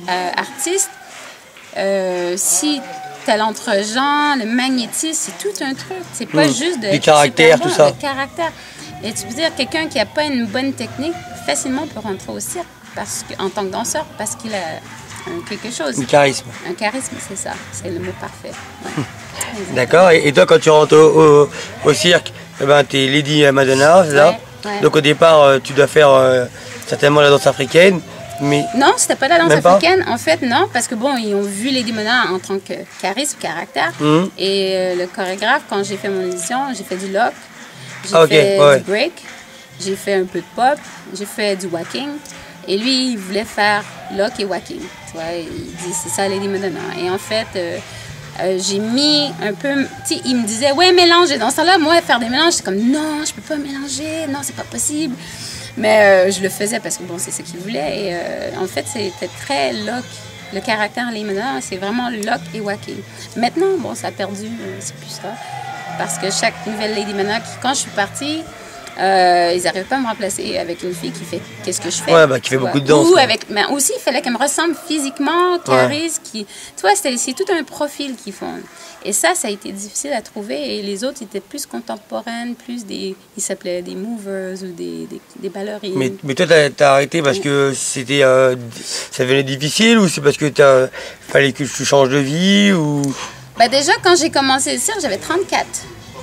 euh, si t'as l'entre-gens, le magnétisme, c'est tout un truc. C'est pas Mm. juste de. Du être caractère, super tout bon, ça. Le caractère. Et tu peux dire, quelqu'un qui a pas une bonne technique, facilement peut rentrer au cirque parce que, en tant que danseur, parce qu'il a un- quelque chose. Du charisme. Un charisme, c'est ça. C'est le mot parfait. Ouais. Exactement. D'accord. Et, et toi, quand tu rentres au, au, au cirque, eh ben, tu es Lady Madonna, c'est ça? Ouais, ouais. Donc au départ, euh, tu dois faire euh, certainement la danse africaine, mais Non, c'était pas la danse Même pas? africaine. En fait, non, parce que bon, ils ont vu Lady Mona en tant que charisme, caractère. Mhm. Et euh, le chorégraphe, quand j'ai fait mon audition, j'ai fait du lock, j'ai Ah, ok, fait ouais. du break, j'ai fait un peu de pop, j'ai fait du walking. Et lui, il voulait faire lock et walking. Tu vois, il dit c'est ça Lady Madonna. Et en fait, euh, euh, j'ai mis un peu. Tu sais, il me disait ouais, mélange. Et dans ce temps-là, moi, faire des mélanges, c'est comme non, je peux pas mélanger, non, c'est pas possible. Mais euh, je le faisais parce que bon, c'est ce qu'il voulait. Et euh, en fait, c'était très lock. Le caractère Lady Madonna, c'est vraiment lock et walking. Maintenant, bon, ça a perdu, euh, c'est plus ça. Parce que chaque nouvelle Lady Madonna, qui, quand je suis partie, euh, ils n'arrivaient pas à me remplacer avec une fille qui fait qu'est-ce que je fais. Ouais, bah, qui tu fait vois. beaucoup de danse, Ou quoi. avec, mais aussi, il fallait qu'elle me ressemble physiquement, charisme, qui, tu vois, c'était- c'est tout un profil qu'ils font. Et ça, ça a été difficile à trouver. Et les autres étaient plus contemporaines, plus des, ils s'appelaient des movers ou des, des, des ballerines. Mais, mais toi, t'as as arrêté parce que c'était, euh, ça devenait difficile ou c'est parce que t'as fallait que tu changes de vie ou Ben déjà, quand j'ai commencé le cirque, j'avais trente-quatre.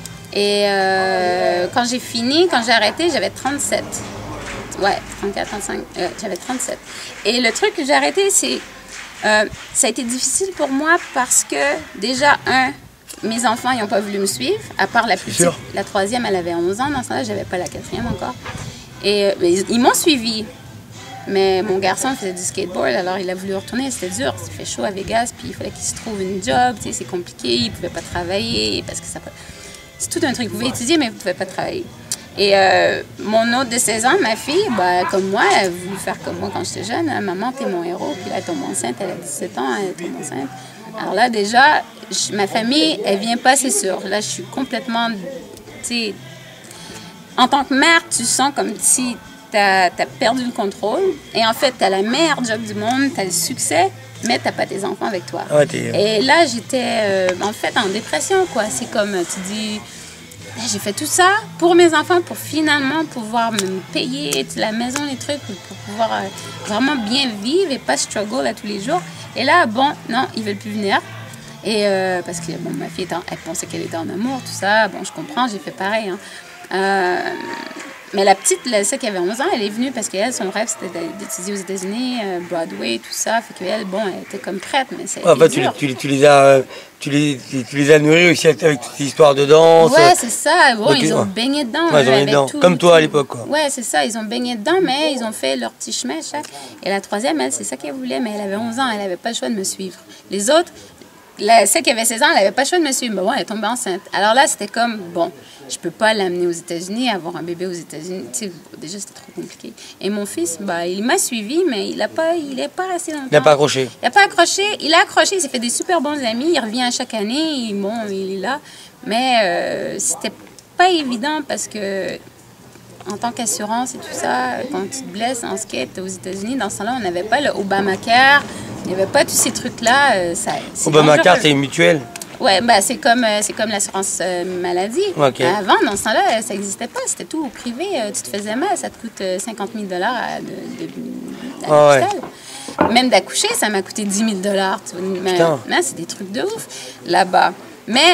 Et euh, quand j'ai fini, quand j'ai arrêté, j'avais trente-sept. Ouais, trente-quatre, trente-cinq, euh, j'avais trente-sept. Et le truc que j'ai arrêté, c'est... euh, ça a été difficile pour moi parce que, déjà, un, mes enfants, ils n'ont pas voulu me suivre, à part la plus petite. sûr. La troisième, elle avait onze ans. Dans ce temps-là, j'avais pas la quatrième encore. Et euh, ils, ils m'ont suivi. Mais mon garçon faisait du skateboard, alors il a voulu retourner. C'était dur, il fait chaud à Vegas, puis il fallait qu'il se trouve une job, tu sais, c'est compliqué, il pouvait pas travailler, parce que ça... C'est tout un truc, il pouvait étudier, mais il pouvait pas travailler. Et euh, mon autre de seize ans, ma fille, bah, comme moi, elle a voulu faire comme moi quand j'étais jeune. Hein, maman, t'es mon héros, puis là, elle tombe enceinte, elle a dix-sept ans, elle tombe enceinte. Alors là, déjà, je- ma famille, elle vient pas, c'est sûr. Là, je suis complètement, tu sais... En tant que mère, tu sens comme si tu as perdu le contrôle. Et en fait, tu as la meilleure job du monde, tu as le succès, mais tu n'as pas tes enfants avec toi. Ouais, t'es- Et là, j'étais euh, en fait en dépression, quoi. C'est comme, tu dis, j'ai fait tout ça pour mes enfants, pour finalement pouvoir me payer la maison, les trucs, pour pouvoir euh, vraiment bien vivre et pas struggle à tous les jours. Et là, bon, non, ils veulent plus venir. Et euh, parce que bon, ma fille, était en- elle pensait qu'elle était en amour, tout ça. Bon, je comprends, j'ai fait pareil. Hein. Euh, Mais la petite, là, celle qui avait onze ans, elle est venue parce qu'elle, son rêve, c'était d'étudier aux États-Unis, euh, Broadway, tout ça. Fait qu'elle, bon, elle était comme prête, mais c'est En fait, tu, tu, les- tu les as, euh, tu les, tu les as nourris aussi avec, avec toutes ces histoires de danse. Ouais, c'est ça. Bon, Ok, ils ont ouais. baigné dedans. Ouais, ils ont eux, baigné avec dedans. tout, Comme toi tout. à l'époque, quoi. Ouais, c'est ça. Ils ont baigné dedans, mais ils ont fait leur petit chemin chaque. Et la troisième, elle, c'est ça qu'elle voulait, mais elle avait onze ans, elle n'avait pas le choix de me suivre. Les autres, la, celle qui avait seize ans, elle n'avait pas le choix de me suivre. Mais bon, elle est tombée enceinte. Alors là, c'était comme, bon, je peux pas l'amener aux États-Unis, avoir un bébé aux États-Unis. Tu sais, déjà, c'était trop compliqué. Et mon fils, bah, il m'a suivi, mais il n'a pas, il est pas resté longtemps. Il n'a pas accroché. Il n'a pas accroché. Il a accroché, il s'est fait des super bons amis. Il revient à chaque année. Il, bon, il est là. Mais euh, c'était pas évident parce que, en tant qu'assurance et tout ça, quand tu te blesses en skate aux États-Unis, dans ce temps-là, on n'avait pas le Obamacare. Il n'y avait pas tous ces trucs-là. euh, ça, c'est Obamacare, dangereux. c'est une mutuelle. Ouais, bah, c'est comme, euh, c'est comme l'assurance euh, maladie. Ok. Avant, dans ce temps-là, euh, ça n'existait pas. C'était tout au privé. Euh, tu te faisais mal, ça te coûte euh, cinquante mille dollars à, de, de, à Ah ouais. l'hôpital. Même d'accoucher, ça m'a coûté dix mille dollars. Mais Putain. maintenant, c'est des trucs de ouf là-bas. Mais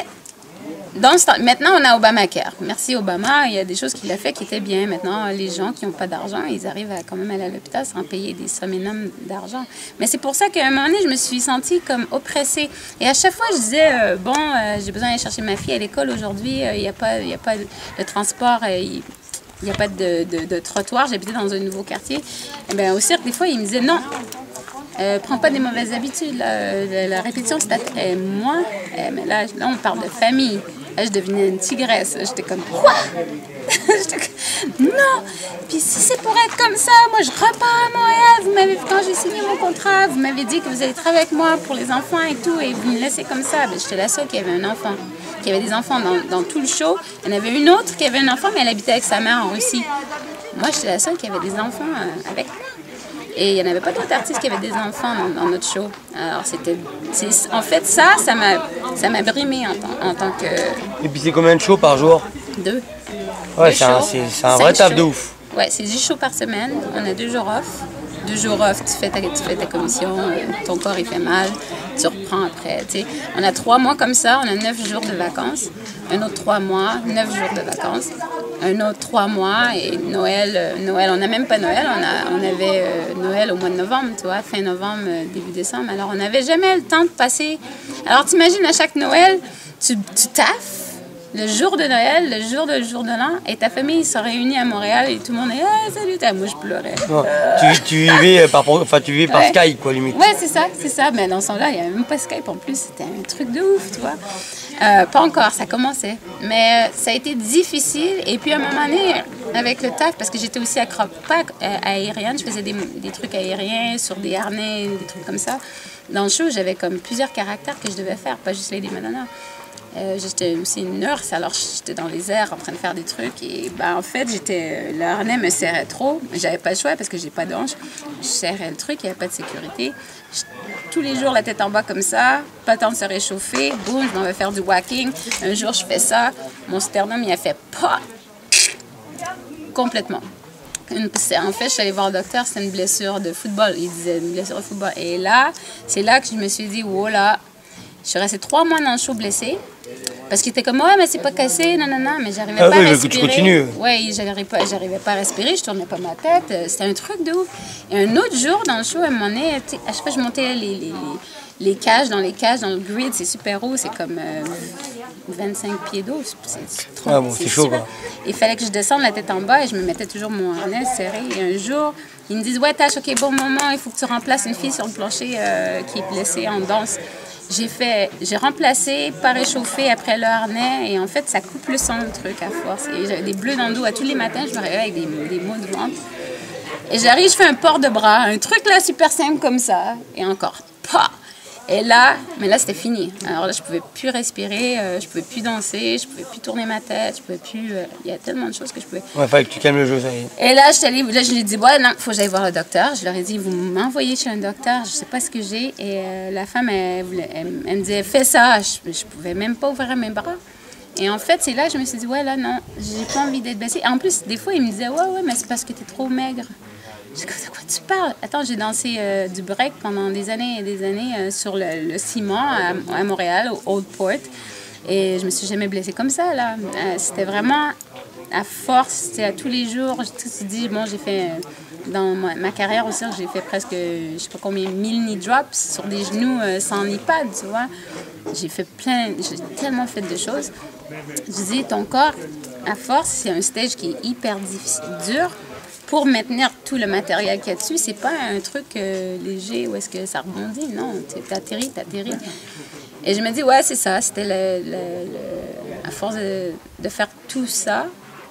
dans ce temps, maintenant, on a Obamacare. Merci Obama, il y a des choses qu'il a fait qui étaient bien. Maintenant, les gens qui n'ont pas d'argent, ils arrivent à quand même aller à l'hôpital sans payer des sommes énormes d'argent. Mais c'est pour ça qu'à un moment donné, je me suis sentie comme oppressée. Et à chaque fois, je disais, euh, bon, euh, j'ai besoin d'aller chercher ma fille à l'école aujourd'hui, euh, il n'y a pas, il y a pas de, de transport, euh, il n'y a pas de, de, de trottoir. J'habitais dans un nouveau quartier. Et bien, au cirque, des fois, ils me disaient non. Euh, prends pas des mauvaises habitudes. La, la, la répétition, c'est à euh, moi. Euh, mais là, là, on parle de famille. Là, je devenais une tigresse. J'étais comme, quoi? J'étais comme, non! Puis si c'est pour être comme ça, moi, je repars à Montréal. Vous m'avez, quand j'ai signé mon contrat, vous m'avez dit que vous allez travailler avec moi pour les enfants et tout, et vous me laissez comme ça. Ben, j'étais la seule qui avait un enfant, qui avait des enfants dans, dans tout le show. Il y en avait une autre qui avait un enfant, mais elle habitait avec sa mère en Russie. Moi, j'étais la seule qui avait des enfants euh, avec moi. Et il n'y en avait pas d'autres artistes qui avaient des enfants dans, dans notre show. Alors, c'était... c'est- En fait, ça, ça m'a, ça m'a brimée en, tant- en tant que Et puis c'est combien de shows par jour? deux. Ouais, Deux c'est un, shows, c'est, c'est un cinq vrai taf shows. de ouf. Ouais, c'est dix shows par semaine. On a deux jours off. Deux jours off, tu fais ta, tu fais ta commission, euh, ton corps il fait mal, tu reprends après. Tu sais. On a trois mois comme ça, on a neuf jours de vacances. Un autre trois mois, neuf jours de vacances. Un autre trois mois et Noël, euh, Noël, on n'a même pas Noël, on, a, on avait euh, Noël au mois de novembre, tu vois, fin novembre, euh, début décembre. Alors on n'avait jamais le temps de passer. Alors t'imagines à chaque Noël, tu, tu taffes. Le jour de Noël, le jour de jour de l'an, et ta famille se réunit à Montréal et tout le monde est ah, salut, t'as moi je pleurais. Ouais. Tu, tu vivais par, enfin, tu vivais par Ouais. Skype, quoi, limite. Ouais, c'est ça, c'est ça. Mais dans ce temps-là, il n'y avait même pas Skype en plus. C'était un truc de ouf, tu vois. Euh, pas encore, ça commençait. Mais euh, ça a été difficile. Et puis à un moment donné, avec le taf, parce que j'étais aussi acrobate euh, aérienne, je faisais des, des trucs aériens sur des harnais, des trucs comme ça. Dans le show, j'avais comme plusieurs caractères que je devais faire, pas juste Lady Madonna. Euh, j'étais aussi une nurse, alors j'étais dans les airs en train de faire des trucs et ben, en fait, j'étais, le harnais me serrait trop. J'avais pas le choix parce que j'ai pas d'ange. Je serrais le truc, il n'y avait pas de sécurité. Je, tous les jours, la tête en bas comme ça, pas le temps de se réchauffer. Boum, je m'en vais faire du walking. Un jour, je fais ça. Mon sternum, il a fait pas complètement. Une, en fait, je suis allée voir le docteur, c'était une blessure de football. Il disait une blessure de football. Et là, c'est là que je me suis dit, oh là, je suis restée trois mois dans le show blessée. Parce qu'il était comme, ouais, mais c'est pas cassé, non, non, non, mais j'arrivais Ah pas oui, à mais que respirer. tu continues. Oui, j'arrivais pas, j'arrivais pas à respirer, je tournais pas ma tête. C'était un truc de ouf. Et un autre jour, dans le show, à un moment donné, tu sais, à chaque fois que je montais les, les, les, les cages, dans les cages, dans le grid, c'est super haut, c'est comme euh, vingt-cinq pieds d'eau. C'est, c'est, trop- Ah bon, c'est chaud, super. quoi. Il fallait que je descende la tête en bas et je me mettais toujours mon harnais serré. Et un jour, ils me disent, ouais, Tash, OK, bon moment, il faut que tu remplaces une fille sur le plancher euh, qui est blessée en danse. J'ai fait, j'ai remplacé, pas réchauffé après le harnais et en fait, ça coupe le sang, le truc, à force. Et j'avais des bleus dans le dos. À tous les matins, je me réveillais avec des, des maux de ventre. Et j'arrive, je fais un port de bras, un truc là super simple comme ça. Et encore, pas. Et là, mais là, c'était fini. Alors là, je pouvais plus respirer, euh, je pouvais plus danser, je pouvais plus tourner ma tête, je pouvais plus... euh, Il y a tellement de choses que je pouvais... Ouais, fallait que tu calmes le jeu, ça y est. Et là, je, allée, là, je lui ai dit, ouais, non, il faut que j'aille voir le docteur. Je leur ai dit, vous m'envoyez chez un docteur, je sais pas ce que j'ai. Et euh, la femme, elle, voulait, elle, elle me disait, fais ça. Je, je pouvais même pas ouvrir mes bras. Et en fait, c'est là que je me suis dit, ouais, là, non, j'ai pas envie d'être blessée. En plus, des fois, ils me disaient, ouais, ouais, mais c'est parce que t'es trop maigre. Je dis, de quoi tu parles? Attends, j'ai dansé euh, du break pendant des années et des années euh, sur le, le ciment à, à Montréal, au Old Port. Et je me suis jamais blessée comme ça, là. Euh, c'était vraiment à force, c'était à tous les jours. Je me suis dit, bon, j'ai fait, dans ma, ma carrière au cirque, j'ai fait presque, je sais pas combien, mille knee drops sur des genoux euh, sans knee pad, tu vois. J'ai fait plein, j'ai tellement fait de choses. Je dis, ton corps, à force, c'est un stage qui est hyper difficile, dur. Pour maintenir tout le matériel qu'il y a dessus, c'est pas un truc euh, léger où est-ce que ça rebondit, non. T'atterris, t'atterris. Et je me dis, ouais, c'est ça. C'était le, le, le, à force de, de faire tout ça,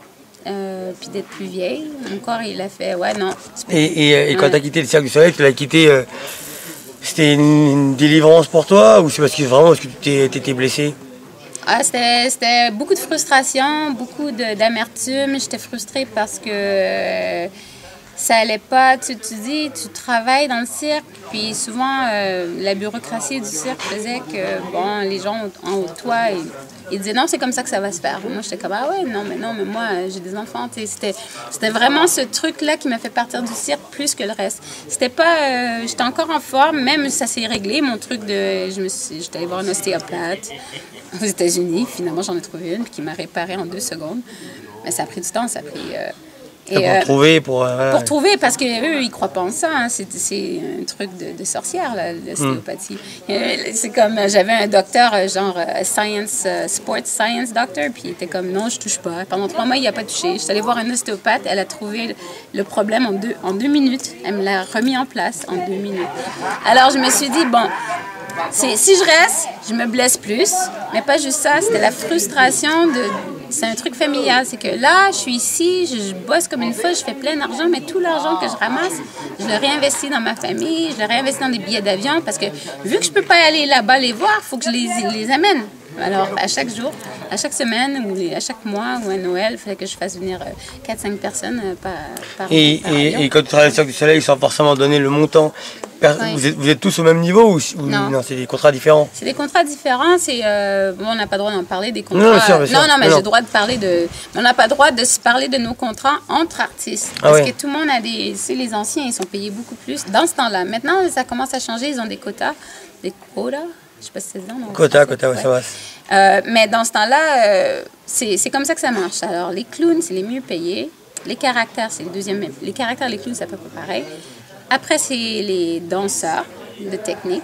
euh, puis d'être plus vieille, mon corps, il a fait, ouais, non. Et, et, et quand ouais. tu as quitté le Cirque du Soleil, tu l'as quitté, euh, c'était une, une délivrance pour toi ou c'est parce que vraiment parce que tu étais blessé? Ah, c'était beaucoup de frustration, beaucoup d'amertume. J'étais frustrée parce que euh, ça allait pas. Tu, tu dis, tu travailles dans le cirque, puis souvent, euh, la bureaucratie du cirque faisait que, bon, les gens en haut de toi, ils, ils disaient non, c'est comme ça que ça va se faire. Moi, j'étais comme, ah ouais, non, mais non, mais moi, j'ai des enfants. C'était vraiment ce truc-là qui m'a fait partir du cirque plus que le reste. C'était pas. Euh, j'étais encore en forme, même ça s'est réglé, mon truc de. J'étais allée voir un ostéopathe aux États-Unis. Finalement, j'en ai trouvé une qui m'a réparé en deux secondes. Mais ça a pris du temps, ça a pris. Euh, et, pour euh, trouver, pour. Euh, pour trouver, parce qu'eux, ils croient pas en ça. Hein. C'est un truc de, de sorcière, l'ostéopathie. Mm. C'est comme, j'avais un docteur, genre science, uh, sports science doctor, puis il était comme, non, je touche pas. Pendant trois mois, il n'a pas touché. Je suis allée voir un ostéopathe, elle a trouvé le problème en deux, en deux minutes. Elle me l'a remis en place en deux minutes. Alors, je me suis dit, bon. Si je reste, je me blesse plus, mais pas juste ça, c'était la frustration de... C'est un truc familial, c'est que là, je suis ici, je, je bosse comme une folle, je fais plein d'argent, mais tout l'argent que je ramasse, je le réinvestis dans ma famille, je le réinvestis dans des billets d'avion, parce que vu que je peux pas aller là-bas les voir, il faut que je les, les amène. Alors, à chaque jour, à chaque semaine, ou les, à chaque mois, ou à Noël, il fallait que je fasse venir quatre cinq personnes euh, par, par, et, par et, et quand tu travailles au Cirque du Soleil, sans forcément donner le montant, oui. vous, êtes, vous êtes tous au même niveau ou, ou non, non c'est des contrats différents? C'est des contrats différents. Euh, bon, on n'a pas le droit d'en parler des contrats. Non, bien sûr, bien sûr. non, non, mais j'ai le droit de parler de... On n'a pas le droit de se parler de nos contrats entre artistes. Ah parce oui. que tout le monde a des... Tu sais, les anciens, ils sont payés beaucoup plus dans ce temps-là. Maintenant, ça commence à changer. Ils ont des quotas. Des quotas? Je sais pas si c'est dedans. Quota, quota, ouais, ça va. Euh, mais dans ce temps-là, euh, c'est comme ça que ça marche. Alors, les clowns, c'est les mieux payés. Les caractères, c'est le deuxième. Les caractères, les clowns, c'est à peu près pareil. Après, c'est les danseurs de technique.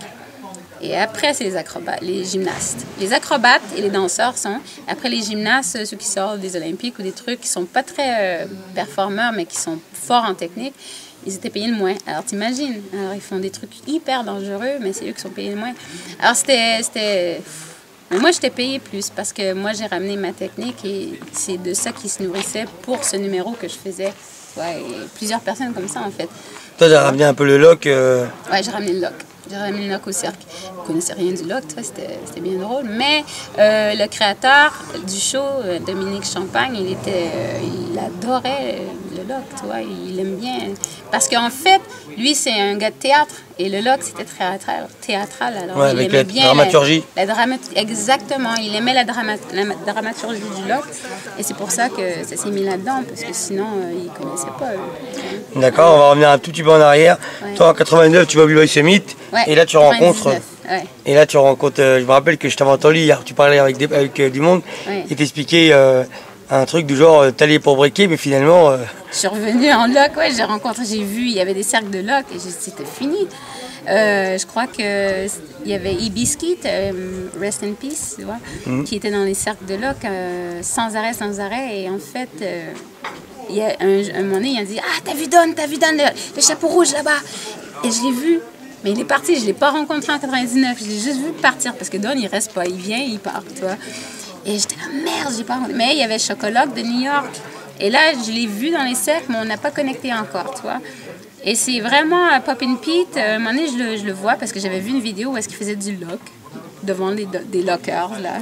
Et après, c'est les acrobates, les gymnastes. Les acrobates et les danseurs sont... Après, les gymnastes, ceux qui sortent des Olympiques ou des trucs qui sont pas très euh, performeurs, mais qui sont forts en technique, ils étaient payés le moins. Alors, t'imagines, alors ils font des trucs hyper dangereux, mais c'est eux qui sont payés le moins. Alors, c'était... Moi, j'étais payée plus parce que moi, j'ai ramené ma technique et c'est de ça qu'ils se nourrissaient pour ce numéro que je faisais. Ouais, et plusieurs personnes comme ça, en fait. Toi, tu as ramené un peu le lock euh... Ouais, j'ai ramené le lock. J'ai ramené le lock au cirque. Je ne connaissais rien du lock, c'était bien drôle. Mais euh, le créateur du show, Dominique Champagne, il, était, euh, il adorait le lock, tu vois, il aime bien. Parce qu'en fait, lui, c'est un gars de théâtre. Et le lock, c'était théâtral, théâtral. Alors, ouais, il avec aimait la bien dramaturgie. La, la dramat exactement. Il aimait la, drama la dramaturgie du lock. Et c'est pour ça que ça s'est mis là-dedans. Parce que sinon, euh, il ne connaissait pas. D'accord, on va revenir un tout petit peu en arrière. Ouais. Toi, en quatre-vingt-neuf, tu vas au B-Boy Summit. Ouais, et là, tu rencontres. Ouais. Et là, tu rencontres. Euh, je me rappelle que je t'avais entendu hier. Tu parlais avec, des, avec euh, du monde. Ouais. Et t'expliquais euh, un truc du genre, euh, t'allais pour breaker, mais finalement. Euh... Je suis revenue en lock. Ouais, j'ai rencontré, j'ai vu, il y avait des cercles de lock et c'était fini. Euh, je crois qu'il y avait E-Biscuit, euh, Rest in Peace, tu vois, mm. qui était dans les cercles de lock euh, sans arrêt, sans arrêt. Et en fait, euh, il y a un, un moment donné, il a dit « Ah, t'as vu Don, t'as vu Don, le, le chapeau rouge là-bas ?» Et je l'ai vu, mais il est parti. Je ne l'ai pas rencontré en quatre-vingt-dix-neuf. Je l'ai juste vu partir parce que Don, il reste pas. Il vient, il part, tu vois. Et j'étais là « Merde, j'ai pas rencontré. » Mais il y avait Chocoloc de New York. Et là, je l'ai vu dans les cercles, mais on n'a pas connecté encore, tu vois. Et c'est vraiment à Poppin' Pete, à un moment donné, je le, je le vois parce que j'avais vu une vidéo où est-ce qu'il faisait du lock devant les, des lockers, là.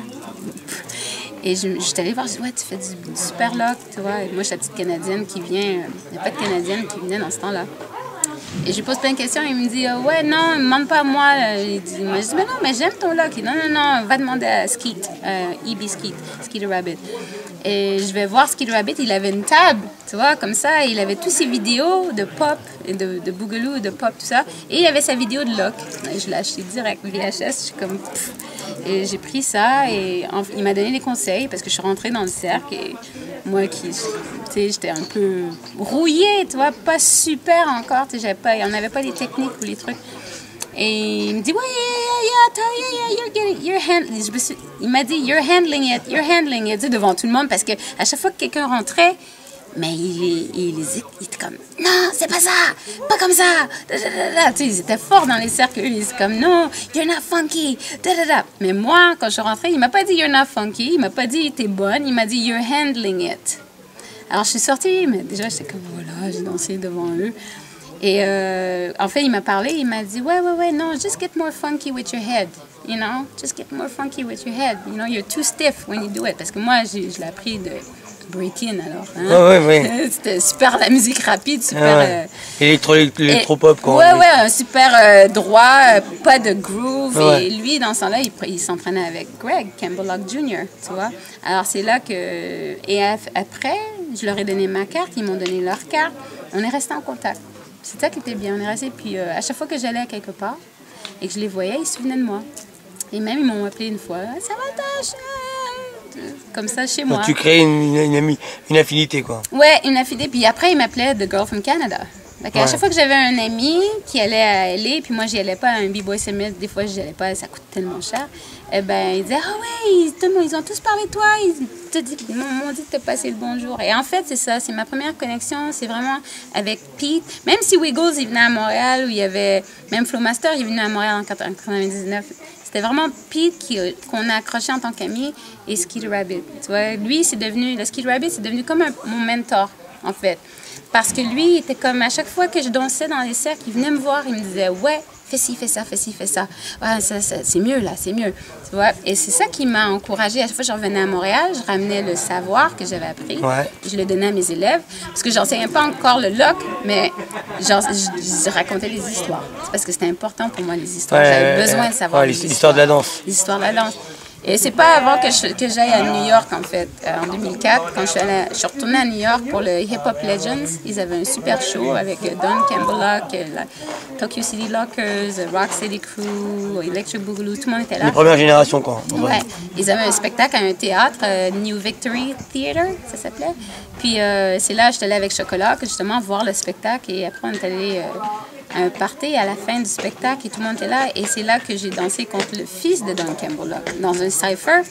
Et je, je suis allée voir, je dis, ouais, tu fais du, du super lock, tu vois. Et moi, je suis la petite Canadienne qui vient, il n'y a pas de Canadienne qui venait dans ce temps-là. Et je lui pose plein de questions, il me dit, oh, ouais, non, ne demande pas à moi. Il dit, moi, je dis, mais non, mais j'aime ton lock. Il dit, non, non, non, va demander à Skeet, euh, E B Skeet, Skeeter Rabbit. Et je vais voir Skeeter Rabbit, il avait une table, tu vois, comme ça, il avait tous ses vidéos de pop, et de, de boogaloo, de pop, tout ça, et il avait sa vidéo de lock. Et je l'ai acheté direct, V H S, je suis comme, pff. Et j'ai pris ça et en, il m'a donné des conseils parce que je suis rentrée dans le cercle et moi qui, tu sais, j'étais un peu rouillée, tu vois, pas super encore, tu sais, j'avais pas, il n'y en avait pas les techniques ou les trucs. Et il me dit, ouais, yeah, yeah, yeah, yeah, you're getting, you're handling. Je me suis, il m'a dit, you're handling it, you're handling it, tu sais, devant tout le monde parce que à chaque fois que quelqu'un rentrait, mais il, il, il, il était comme, non, c'est pas ça, pas comme ça. Da, da, da, da. Tu sais, ils étaient forts dans les cercles. Ils étaient comme, non, you're not funky. Da, da, da. Mais moi, quand je suis rentrée, il m'a pas dit you're not funky. Il m'a pas dit t'es bonne. Il m'a dit you're handling it. Alors je suis sortie, mais déjà j'étais comme, voilà, j'ai dansé devant eux. Et euh, en fait, il m'a parlé. Il m'a dit, ouais, ouais, ouais, non, just get more funky with your head. You know, just get more funky with your head. You know, you're too stiff when you do it. Parce que moi, je l'ai appris de break-in alors. Hein? Ah ouais, ouais. C'était super la musique rapide, super. Ah ouais. euh, Électro, électropop quoi. Ouais, ouais, un super euh, droit, euh, pas de groove. Ouais. Et lui, dans ce temps-là, il, il s'entraînait avec Greg Campbell Junior Tu vois. Alors c'est là que. Et après, je leur ai donné ma carte, ils m'ont donné leur carte. On est restés en contact. C'est ça qui était bien. On est restés. Puis euh, à chaque fois que j'allais quelque part et que je les voyais, ils se souvenaient de moi. Et même, ils m'ont appelé une fois. Ça va, Tasha? Comme ça, chez moi. Donc tu crées une, une, une, une affinité, quoi. Ouais, une affinité. Puis après, il m'appelait The Girl from Canada. Donc, ouais. À chaque fois que j'avais un ami qui allait à L A, puis moi, j'y allais pas à un B-Boy Summit, des fois, j'y allais pas, ça coûte tellement cher. Eh ben, il disait, ah ouais, ils, ils ont tous parlé de toi, ils m'ont dit de te passer le bonjour. Et en fait, c'est ça, c'est ma première connexion, c'est vraiment avec Pete. Même si Wiggles, il venait à Montréal, où il y avait, même Flowmaster, il est venu à Montréal en quatre-vingt-dix-neuf. C'était vraiment Pete qu'on a accroché en tant qu'ami et Skeeter Rabbit. Tu vois, lui, c'est devenu, le Skeeter Rabbit, c'est devenu comme un, mon mentor, en fait. Parce que lui, il était comme, à chaque fois que je dansais dans les cercles, il venait me voir, il me disait, ouais, fais ci, fais ça, fais ci, fais ça. Ouais, ça, ça c'est mieux là, c'est mieux. Tu vois? Et c'est ça qui m'a encouragée. À chaque fois que je revenais à Montréal, je ramenais le savoir que j'avais appris. Ouais. Je le donnais à mes élèves. Parce que j'enseignais pas encore le lock, mais genre, je, je racontais les histoires. C'est parce que c'était important pour moi, les histoires. Ouais, j'avais besoin ouais, de savoir ouais, les histoires. L'histoire de la danse. L'histoire de la danse. Et c'est pas avant que, je, que j'aille à New York, en fait, en deux mille quatre, quand je suis, allée, je suis retournée à New York pour le Hip Hop Legends. Ils avaient un super show avec Don Campbell, la Tokyo City Lockers, Rock City Crew, Electric Boogaloo, tout le monde était là. Les premières générations, quoi. Ouais. Ils avaient un spectacle à un théâtre, euh, New Victory Theater, ça s'appelait. Puis euh, c'est là, j'étais allée avec Chocolat, justement, voir le spectacle. Et après, on est allé euh, à un party à la fin du spectacle et tout le monde était là. Et c'est là que j'ai dansé contre le fils de Don Campbell, dans un cypher.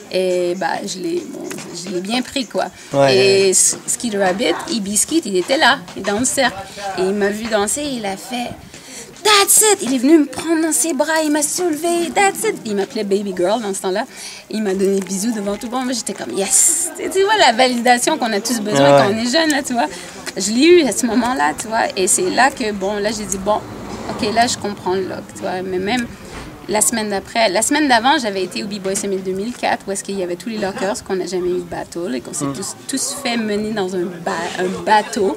Et bah, je l'ai bon, je l'ai bien pris, quoi. Ouais. Et Skeeter Rabbit, E-Biscuit, il était là, dans le cercle. Et il m'a vu danser, il a fait... That's it! Il est venu me prendre dans ses bras, il m'a soulevé, that's it! Il m'appelait Baby Girl dans ce temps-là. Il m'a donné des bisous devant tout le monde. Moi, j'étais comme, yes! Tu vois, la validation qu'on a tous besoin ouais. quand on est jeune, là, tu vois. Je l'ai eu à ce moment-là, tu vois. Et c'est là que, bon, là, j'ai dit, bon, OK, là, je comprends le look, tu vois. Mais même la semaine d'après, la semaine d'avant, j'avais été au B-Boy Summit deux mille quatre, où est-ce qu'il y avait tous les lockers, qu'on n'a jamais eu de battle, et qu'on s'est mm. tous, tous fait mener dans un, ba un bateau.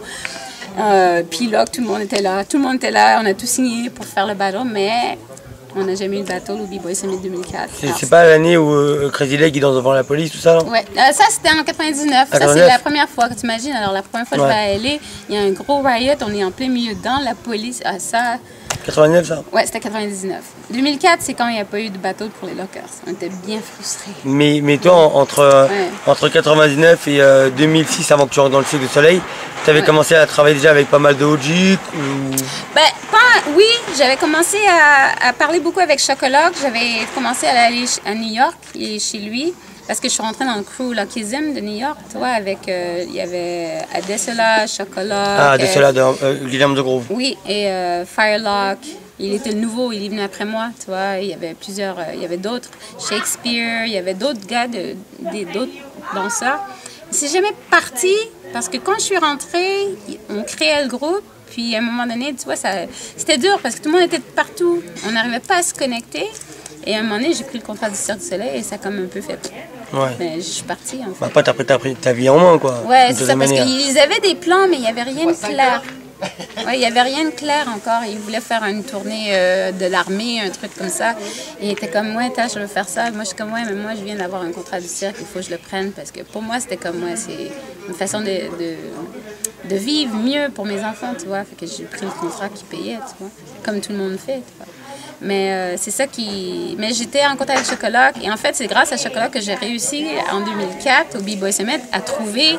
Euh, puis là, tout le monde était là. Tout le monde était là. On a tout signé pour faire le battle, mais on n'a jamais eu de battle au B-Boy Summit deux mille quatre. C'est pas l'année où euh, Crazy Leg est dans devant la police, tout ça, non? Ouais. Euh, ça, c'était en quatre-vingt-dix-neuf. Ça, c'est la première fois que tu imagines. Alors, la première fois que ouais. je vais à L A, il y a un gros riot. On est en plein milieu dans la police. Ah, ça... quatre-vingt-neuf, ça? Ouais, c'était quatre-vingt-dix-neuf. deux mille quatre, c'est quand il n'y a pas eu de battle pour les lockers. On était bien frustrés. Mais, mais toi, entre, ouais. entre quatre-vingt-dix-neuf et euh, deux mille six, avant que tu rentres dans le Cirque du Soleil, tu avais ouais. commencé à travailler déjà avec pas mal de O G ou... Ben, pas... Oui, j'avais commencé à, à parler beaucoup avec Chocolat. J'avais commencé à aller à New York, et chez lui. Parce que je suis rentrée dans le crew Lockism de New York, tu vois, avec, euh, il y avait Adesela, Chocolat... Ah, Adesela, de euh, Guillaume de Grove. Oui, et euh, Firelock, il était le nouveau, il est venu après moi, tu vois, il y avait plusieurs, euh, il y avait d'autres, Shakespeare, il y avait d'autres gars, d'autres danseurs. C'est jamais parti, parce que quand je suis rentrée, on créait le groupe, puis à un moment donné, tu vois, c'était dur, parce que tout le monde était partout, on n'arrivait pas à se connecter. Et à un moment donné, j'ai pris le contrat du Cirque du Soleil et ça a comme un peu fait. Ouais. Mais je suis partie, en fait. Bah, après, t'as pris, t'as pris ta vie en main, quoi. Ouais, c'est ça, parce qu'ils avaient des plans, mais il n'y avait rien de clair. Ouais, il n'y avait rien de clair encore. Ils voulaient faire une tournée euh, de l'armée, un truc comme ça. Et ils étaient comme, ouais, t'as, je veux faire ça. Moi, je suis comme, ouais, mais moi, je viens d'avoir un contrat du cirque, il faut que je le prenne. Parce que pour moi, c'était comme, ouais, c'est une façon de, de, de vivre mieux pour mes enfants, tu vois. Fait que j'ai pris le contrat qui payait, tu vois. Comme tout le monde fait, tu vois. Mais euh, c'est ça qui... Mais j'étais en contact avec Chocolat. Et en fait, c'est grâce à Chocolat que j'ai réussi, en deux mille quatre, au B-Boy Summit, à trouver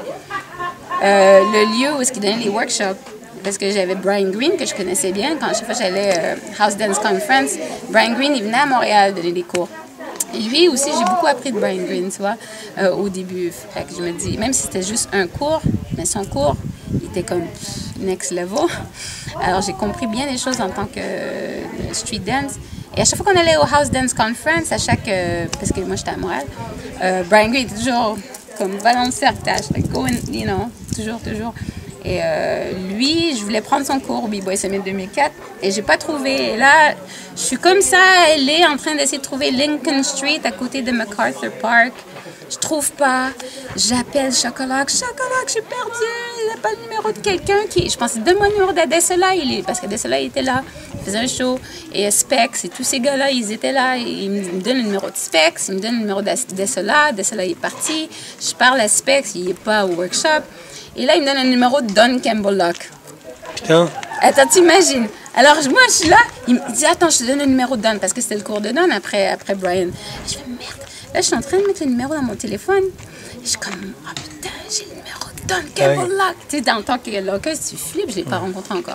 euh, le lieu où ils donnaient les workshops. Parce que j'avais Brian Green, que je connaissais bien. Quand chaque fois j'allais euh, House Dance Conference, Brian Green, il venait à Montréal donner des cours. Et lui aussi, j'ai beaucoup appris de Brian Green, tu vois, euh, au début. Fait que je me dis, même si c'était juste un cours, mais son cours, il était comme next level. Alors, j'ai compris bien les choses en tant que euh, street dance. Et à chaque fois qu'on allait au House Dance Conference, à chaque... Euh, parce que moi, j'étais à Montréal, euh, Brian Green était toujours comme, va dans le cercle, like, go in, you know, toujours, toujours. Et euh, lui, je voulais prendre son cours au B-Boy Summit deux mille quatre et j'ai pas trouvé. Et là, je suis comme ça, elle est en train d'essayer de trouver Lincoln Street à côté de MacArthur Park. Je trouve pas. J'appelle Chocolat. Chocolat, je suis perdue. Il n'y a pas le numéro de quelqu'un qui... Je pensais, donne-moi le numéro d'Adesela. Il est... Parce qu'Adesela, il était là. Il faisait un show. Et Specs et tous ces gars-là, ils étaient là. Il me donne le numéro de Specs. Il me donne le numéro d'Adesela. Adesela, il est parti. Je parle à Specs. Il n'est pas au workshop. Et là, il me donne un numéro de Don Campbell Locke. Putain. Attends, t'imagines. Alors, moi, je suis là. Il me dit, attends, je te donne le numéro de Don. Parce que c'était le cours de Don après, après Brian. Je fais, merde. Là, je suis en train de mettre le numéro dans mon téléphone. Je suis comme, oh putain, j'ai le numéro de Don Campbell Locke. Ah oui. Tu sais, dans le temps que Locke, tu flippes, je ne l'ai pas rencontré encore.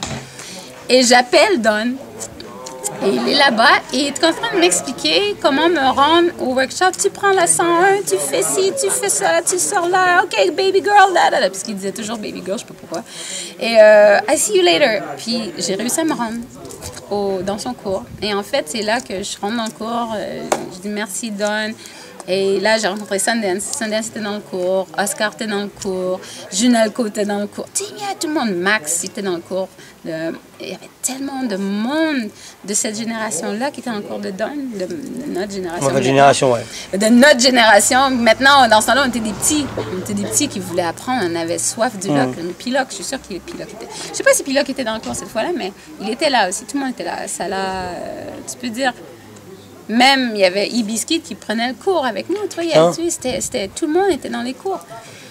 Et j'appelle Don. Et il est là-bas et il est en train de m'expliquer comment me rendre au workshop. Tu prends la cent un, tu fais ci, tu fais ça, tu sors là. OK, baby girl, là, là, là. Parce qu'il disait toujours baby girl, je ne sais pas pourquoi. Et euh, I see you later. Puis j'ai réussi à me rendre au, dans son cours. Et en fait, c'est là que je rentre dans le cours. Euh, je dis merci, Don. Et là, j'ai rencontré Sundance. Sundance était dans le cours. Oscar était dans le cours. Junalco était dans le cours. Tu sais, il y a tout le monde. Max était dans le cours. Le, il y avait tellement de monde de cette génération-là qui était dans le cours de Don, de, de notre génération. De notre génération, ouais. De notre génération. Maintenant, dans ce temps-là, on était des petits. On était des petits qui voulaient apprendre. On avait soif du loc. Mm. Piloc, je suis sûre qu'il Piloc était. Je ne sais pas si Piloc était dans le cours cette fois-là, mais il était là aussi. Tout le monde était là. Ça là, euh, tu peux dire. Même, il y avait E-Biscuit qui prenait le cours avec nous. Tu vois, hein? c'était, c'était, tout le monde était dans les cours.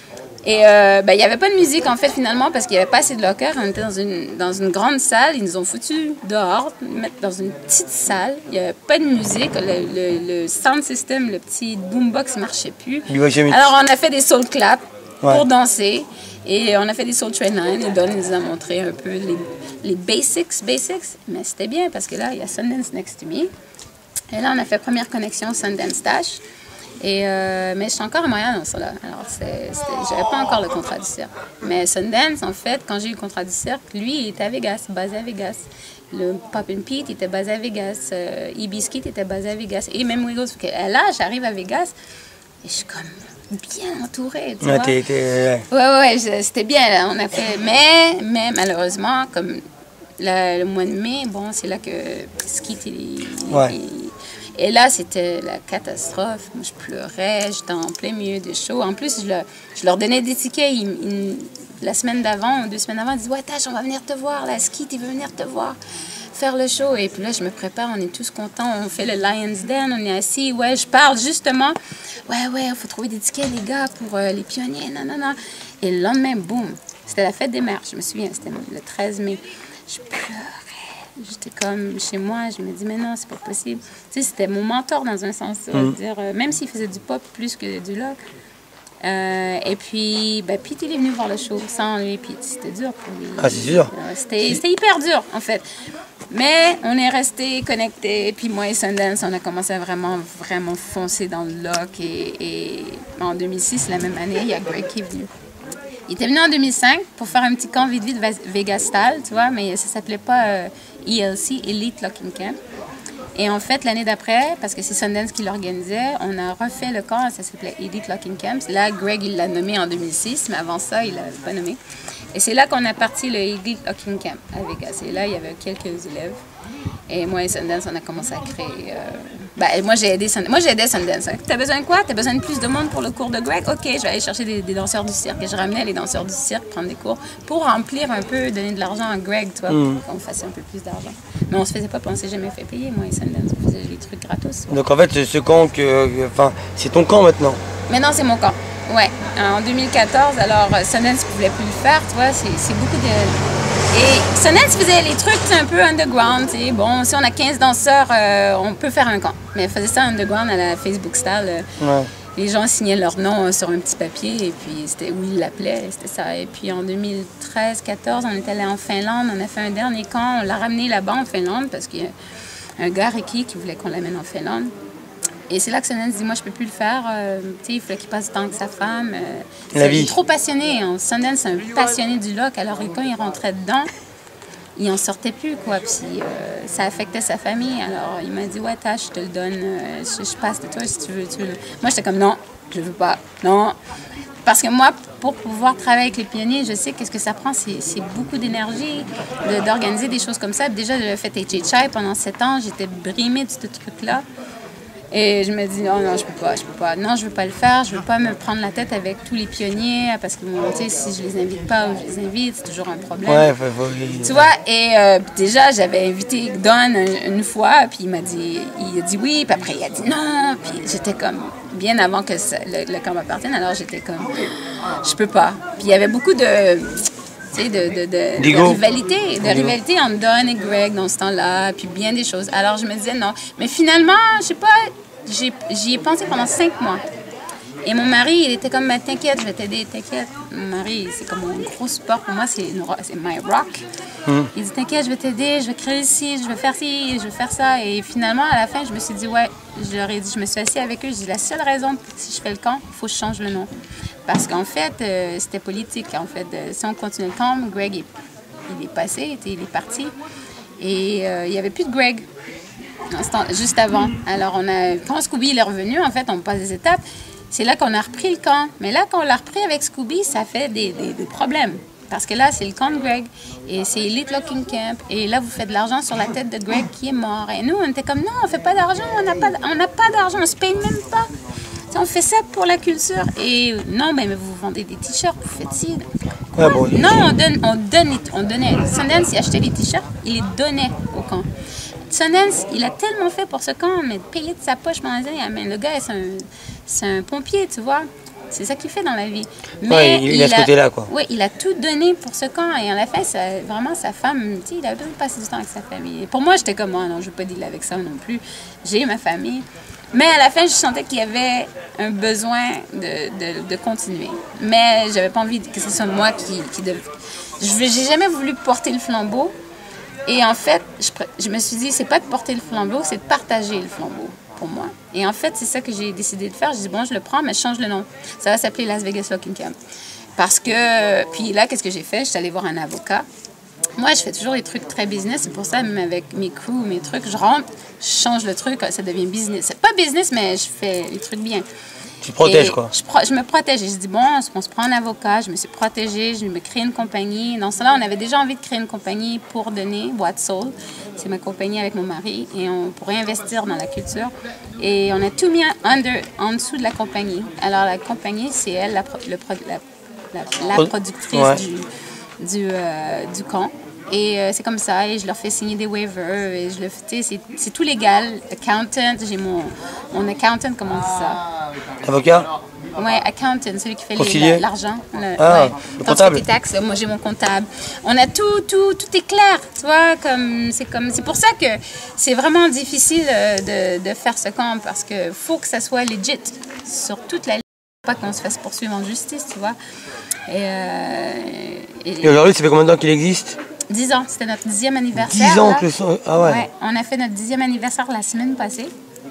Et euh, ben, il n'y avait pas de musique, en fait, finalement, parce qu'il n'y avait pas assez de lockers. On était dans une, dans une grande salle. Ils nous ont foutus dehors, mettre dans une petite salle. Il n'y avait pas de musique. Le, le, le sound system, le petit boombox ne marchait plus. Alors, on a fait des soul claps ouais. pour danser. Et on a fait des soul train line. Et Don nous a montré un peu les, les basics, basics. Mais c'était bien, parce que là, il y a Sundance Next to Me. Et là, on a fait première connexion Sundance Dash. Et euh, mais j'étais encore à Montréal dans ça là. Alors, j'avais pas encore le contrat du cirque. Mais Sundance, en fait, quand j'ai eu le contrat du cirque, lui, il était à Vegas, basé à Vegas. Le Poppin' Pete était basé à Vegas. Euh, E-Biscuit était basé à Vegas. Et même Wiggles. Et là, j'arrive à Vegas et je suis comme bien entourée. Tu ouais, vois? T'es, t'es... Ouais, ouais, ouais c'était bien. Là. On a fait. Mais, mais malheureusement, comme la, le mois de mai, bon, c'est là que Skit, il, ouais. il, et là, c'était la catastrophe. Moi, je pleurais, j'étais en plein milieu des shows. En plus, je, le, je leur donnais des tickets. Ils, ils, la semaine d'avant, deux semaines avant, ils disaient « Ouais, Tash, on va venir te voir. La Skit, il veut venir te voir, faire le show. » Et puis là, je me prépare, on est tous contents. On fait le Lion's Den, on est assis. Ouais, je parle justement. Ouais, ouais, il faut trouver des tickets, les gars, pour euh, les pionniers. Non, non, non. Et le lendemain, boum, c'était la fête des mères. Je me souviens, c'était le treize mai. Je pleurais. J'étais comme chez moi, je me dis, mais non, c'est pas possible. Tu sais, c'était mon mentor dans un sens. Mm. Dire, euh, même s'il faisait du pop plus que du rock. Euh, et puis, ben, Pete, il est venu voir le show sans lui. Pete, c'était dur pour lui. Ah, c'est sûr. Euh, c'était, c'était hyper dur, en fait. Mais on est restés connectés. Et puis, moi et Sundance, on a commencé à vraiment, vraiment foncer dans le lock. Et, et en deux mille six, la même année, il y a Greg qui est venu. Il était venu en deux mille cinq pour faire un petit camp vite vite Vegas style, tu vois, mais ça s'appelait pas euh, E L C, Elite Locking Camp. Et en fait, l'année d'après, parce que c'est Sundance qui l'organisait, on a refait le camp, ça s'appelait Elite Locking Camp. Là, Greg, il l'a nommé en deux mille six, mais avant ça, il ne l'avait pas nommé. Et c'est là qu'on a parti le Elite Locking Camp à Vegas. Et là, il y avait quelques élèves. Et moi et Sundance, on a commencé à créer... Euh... Ben, moi, j'ai aidé Sundance. Moi, j'ai aidé Sundance. Hein. T'as besoin de quoi? T'as besoin de plus de monde pour le cours de Greg? OK, je vais aller chercher des, des danseurs du cirque. Et je ramenais les danseurs du cirque prendre des cours pour remplir un peu, donner de l'argent à Greg, tu vois, mm. pour qu'on fasse un peu plus d'argent. Mais on se faisait pas, on s'est jamais fait payer, moi et Sundance. On faisait des trucs gratos. Ouais. Donc, en fait, ce camp, que, enfin, c'est ton camp maintenant? Maintenant, c'est mon camp. Ouais. En deux mille quatorze, alors, Sundance ne pouvait plus le faire, tu vois. C'est beaucoup de... Et Sundance faisait les trucs un peu underground. T'sais. Bon, si on a quinze danseurs, euh, on peut faire un camp. Mais elle faisait ça underground à la Facebook style. Euh, Ouais. Les gens signaient leur nom euh, sur un petit papier et puis c'était où ils l'appelaient, c'était ça. Et puis en deux mille treize quatorze, on est allé en Finlande, on a fait un dernier camp, on l'a ramené là-bas en Finlande parce qu'il y a un gars, Ricky, qui voulait qu'on l'amène en Finlande. Et c'est là que Sundance dit, moi, je peux plus le faire. Euh, tu sais, il fallait qu'il passe du temps avec sa femme. Euh, La vie. Il est trop passionné. Hein. Sundance, c'est un passionné du look. Alors, quand il rentrait dedans, il en sortait plus, quoi. Puis, euh, ça affectait sa famille. Alors, il m'a dit, ouais, tâche, je te le donne. Euh, je, je passe de toi si tu veux. Tu veux. Moi, j'étais comme, non, je veux pas. Non. Parce que moi, pour pouvoir travailler avec les pionniers, je sais qu'est-ce que ça prend. C'est beaucoup d'énergie de, d'organiser des choses comme ça. Déjà, j'avais fait H H I pendant sept ans. J'étais brimée de ce truc-là. Et je me dis, non, non, je peux pas, je peux pas. Non, je veux pas le faire. Je veux pas me prendre la tête avec tous les pionniers parce que, bon, tu sais, si je les invite pas ou je les invite, c'est toujours un problème. Ouais, faut, faut... Tu vois, et euh, déjà, j'avais invité Don une, une fois, puis il m'a dit, il a dit oui, puis après, il a dit non. Puis j'étais comme, bien avant que ça, le, le camp m'appartienne, alors j'étais comme, je peux pas. Puis il y avait beaucoup de... Tu sais, de, de, de, de rivalité, de rivalité entre Don et Greg dans ce temps-là, puis bien des choses. Alors, je me disais non. Mais finalement, je sais pas, j'y ai pensé pendant cinq mois. Et mon mari, il était comme, bah, t'inquiète, je vais t'aider, t'inquiète. Mon mari, c'est comme un gros support pour moi, c'est my rock. Mm. Il dit, t'inquiète, je vais t'aider, je vais créer ici, je vais faire ci, je vais faire ça. Et finalement, à la fin, je me suis dit, ouais, je leur ai dit, je me suis assise avec eux, je dis, la seule raison, si je fais le camp, il faut que je change le nom. Parce qu'en fait, euh, c'était politique. En fait, euh, si on continue le camp, Greg, est, il est passé, il est parti. Et euh, il n'y avait plus de Greg, juste avant. Alors, on a, quand Scooby il est revenu, en fait, on passe des étapes. C'est là qu'on a repris le camp. Mais là, quand on l'a repris avec Scooby, ça fait des, des, des problèmes. Parce que là, c'est le camp de Greg. Et c'est Elite Locking Camp. Et là, vous faites de l'argent sur la tête de Greg qui est mort. Et nous, on était comme, non, on ne fait pas d'argent. On n'a pas, on n'a pas d'argent. On ne se paye même pas. On fait ça pour la culture. Et non, mais vous vendez des t-shirts, vous faites ci. Ah bon, non, on, donne, on, donne, on donnait. Sundance, il achetait les t-shirts, il les donnait au camp. Sundance, il a tellement fait pour ce camp, mais payer de sa poche pendant des années. Mais le gars, c'est un, c'est un pompier, tu vois. C'est ça qu'il fait dans la vie. Mais ouais, il, il a ce côté-là, quoi. Oui, il a tout donné pour ce camp. Et en la fin, ça, vraiment, sa femme, tu sais, il a besoin de passer du temps avec sa famille. Et pour moi, j'étais comme, oh, non, je ne veux pas dealer avec ça non plus. J'ai ma famille. Mais à la fin, je sentais qu'il y avait un besoin de, de, de continuer. Mais j'avais pas envie que ce soit moi qui... qui dev... Je n'ai jamais voulu porter le flambeau. Et en fait, je, je me suis dit, c'est pas de porter le flambeau, c'est de partager le flambeau pour moi. Et en fait, c'est ça que j'ai décidé de faire. J'ai dit, bon, je le prends, mais je change le nom. Ça va s'appeler Las Vegas Locking Camp. Parce que... Puis là, qu'est-ce que j'ai fait? Je suis allée voir un avocat. Moi, je fais toujours des trucs très business. C'est pour ça, même avec mes crews, mes trucs, je rentre, je change le truc, ça devient business. C'est pas business, mais je fais les trucs bien. Tu protèges, quoi. Je, pro je me protège. Et je dis, bon, on se prend un avocat. Je me suis protégée. Je me crée une compagnie. Dans cela, on avait déjà envie de créer une compagnie pour donner, What Soul. C'est ma compagnie avec mon mari. Et on pourrait investir dans la culture. Et on a tout mis under, en dessous de la compagnie. Alors, la compagnie, c'est elle, la, pro le pro la, la, la productrice ouais. du, du, euh, du camp. Et euh, c'est comme ça, et je leur fais signer des waivers, et je le fais, c'est tout légal. Accountant, j'ai mon, mon accountant, comment on dit ça? Avocat? Oui, accountant, celui qui fait l'argent. Ah, ouais. le comptable. Tes taxes, moi j'ai mon comptable. On a tout, tout, tout est clair, tu vois, comme, c'est comme, c'est pour ça que c'est vraiment difficile de, de faire ce camp, parce qu'il faut que ça soit legit sur toute la ligne, pas qu'on se fasse poursuivre en justice, tu vois. Et, euh, et, et aujourd'hui, ça fait combien de temps qu'il existe? dix ans, c'était notre dixième anniversaire. dix ans que le son... Ah ouais. Ouais. On a fait notre dixième anniversaire la semaine passée.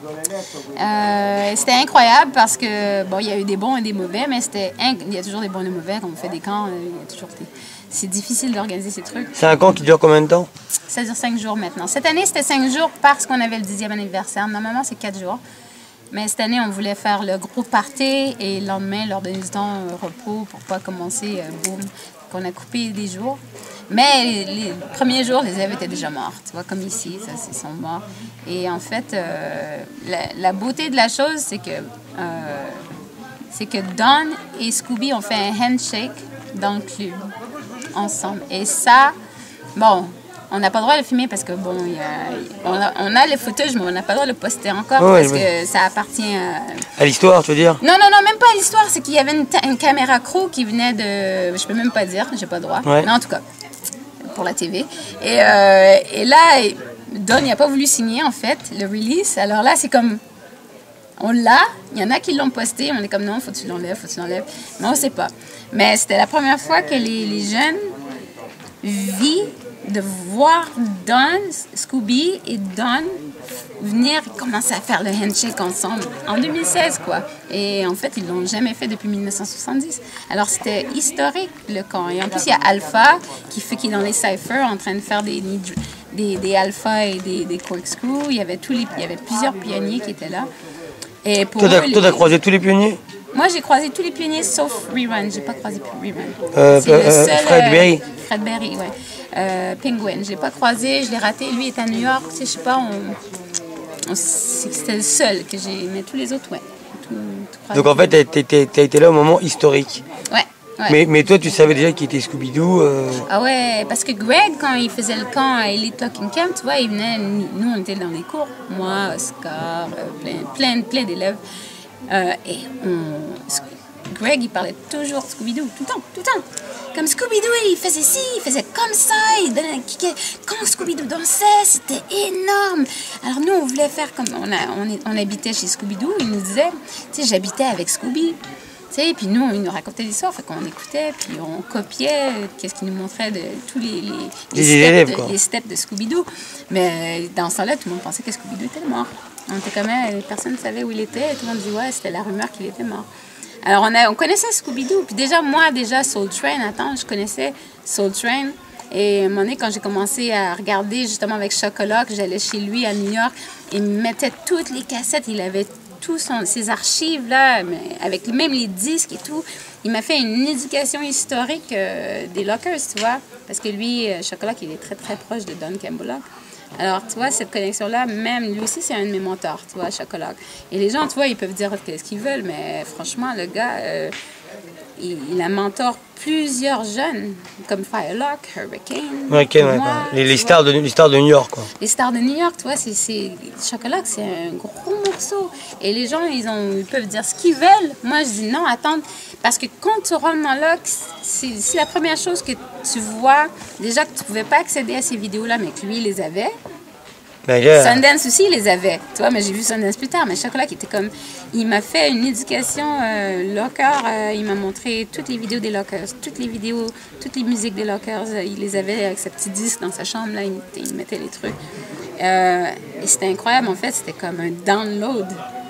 Euh, c'était incroyable parce que, bon, il y a eu des bons et des mauvais, mais c'était inc... il y a toujours des bons et des mauvais quand on fait des camps. Il y a toujours des... C'est difficile d'organiser ces trucs. C'est un camp qui dure combien de temps? Ça dure cinq jours maintenant. Cette année, c'était cinq jours parce qu'on avait le dixième anniversaire. Normalement, c'est quatre jours. Mais cette année, on voulait faire le gros party et le lendemain, leur donner du temps euh, repos pour pas commencer, euh, boum, qu'on a coupé des jours. Mais les, les premiers jours, les élèves étaient déjà morts, tu vois, comme ici, ça, ils sont morts. Et en fait, euh, la, la beauté de la chose, c'est que, euh, c'est que Don et Scooby ont fait un handshake dans le club, ensemble. Et ça, bon... On n'a pas le droit de le filmer parce que, bon, y a, on, a, on a les footage, mais on n'a pas le droit de le poster encore ouais, parce que ça appartient à... À l'histoire, tu veux dire? Non, non, non, même pas à l'histoire. C'est qu'il y avait une, une caméra crew qui venait de... Je peux même pas dire, j'ai pas le droit. Ouais. Mais en tout cas, pour la T V. Et, euh, et là, Don n'a pas voulu signer, en fait, le release. Alors là, c'est comme, on l'a, il y en a qui l'ont posté, on est comme, non, faut que tu l'enlèves, faut que tu l'enlèves. Mais on ne sait pas. Mais c'était la première fois que les, les jeunes vivent de voir Don, Scooby et Don venir commencer à faire le handshake ensemble en deux mille seize, quoi. Et en fait, ils l'ont jamais fait depuis mille neuf cent soixante-dix. Alors, c'était historique, le camp. Et en plus, il y a Alpha qui fait qui est dans les cyphers en train de faire des, des, des alpha et des, des corkscrews. Il y avait tous les, il y avait plusieurs pionniers qui étaient là. Et pour toi, eux, tu as croisé tous les pionniers? Moi, j'ai croisé tous les pionniers sauf Rerun. J'ai pas croisé Rerun. Euh, C'est le euh, seul, Fred Berry. Euh, Fred Berry, ouais. Euh, Penguin, j'ai pas croisé, je l'ai raté. Lui est à New York, tu sais, je sais pas, on, on, c'était le seul que j'ai. Mais tous les autres, ouais. Tout, tout Donc en fait, tu as été là au moment historique. Ouais. Ouais. Mais, mais toi, tu savais déjà qu'il était Scooby-Doo euh... Ah ouais, parce que Greg, quand il faisait le camp à Elite Talking Camp, tu vois, il venait, nous, on était dans les cours. Moi, Oscar, euh, plein, plein, plein d'élèves. Euh, et on, Greg, il parlait toujours de Scooby-Doo, tout le temps, tout le temps. Comme Scooby-Doo, il faisait ci, il faisait comme ça, il donnait un kick. Quand Scooby-Doo dansait, c'était énorme. Alors nous, on voulait faire comme... On, a, on, est, on habitait chez Scooby-Doo, il nous disait, tu sais, j'habitais avec Scooby. Tu sais, puis nous, il nous racontait des histoires, fait qu'on écoutait, puis on copiait qu'est-ce qu'il nous montrait de tous les, les, les, les, steps, élèves, de, les steps de Scooby-Doo. Mais dans ce temps-là, tout le monde pensait que Scooby-Doo était mort. On était comme, personne ne savait où il était, et tout le monde dit, ouais, c'était la rumeur qu'il était mort. Alors, on, a, on connaissait Scooby-Doo, puis déjà, moi, déjà, Soul Train, attends, je connaissais Soul Train. Et à un moment donné, quand j'ai commencé à regarder, justement, avec Chocolat, que j'allais chez lui à New York, il me mettait toutes les cassettes, il avait tous ses archives, là, mais avec même les disques et tout. Il m'a fait une éducation historique euh, des Lockers, tu vois, parce que lui, euh, Chocolat, il est très, très proche de Don Campbell. Alors, tu vois, cette connexion-là, même lui aussi, c'est un de mes mentors, tu vois, Chocolat. Et les gens, tu vois, ils peuvent dire ce qu'ils veulent, mais franchement, le gars, euh, il, il a mentor plusieurs jeunes, comme Firelock, Hurricane. Hurricane, ouais, moi, les, les, stars de, les stars de New York, quoi. Les stars de New York, tu vois, c'est Chocolat, c'est un gros morceau. Et les gens, ils, ont, ils peuvent dire ce qu'ils veulent. Moi, je dis non, attends, parce que quand tu rentres dans Lock, c'est la première chose que tu vois, déjà que tu ne pouvais pas accéder à ces vidéos-là, mais que lui, il les avait. Ben, yeah. Sundance aussi, il les avait. Tu vois, mais j'ai vu Sundance plus tard. Mais Chocolat, qui était comme... Il m'a fait une éducation euh, Locker. Euh, il m'a montré toutes les vidéos des Lockers, toutes les vidéos, toutes les musiques des Lockers. Euh, il les avait avec sa petite disque dans sa chambre. Là, il, mettait, il mettait les trucs. Euh, et c'était incroyable. En fait, c'était comme un download.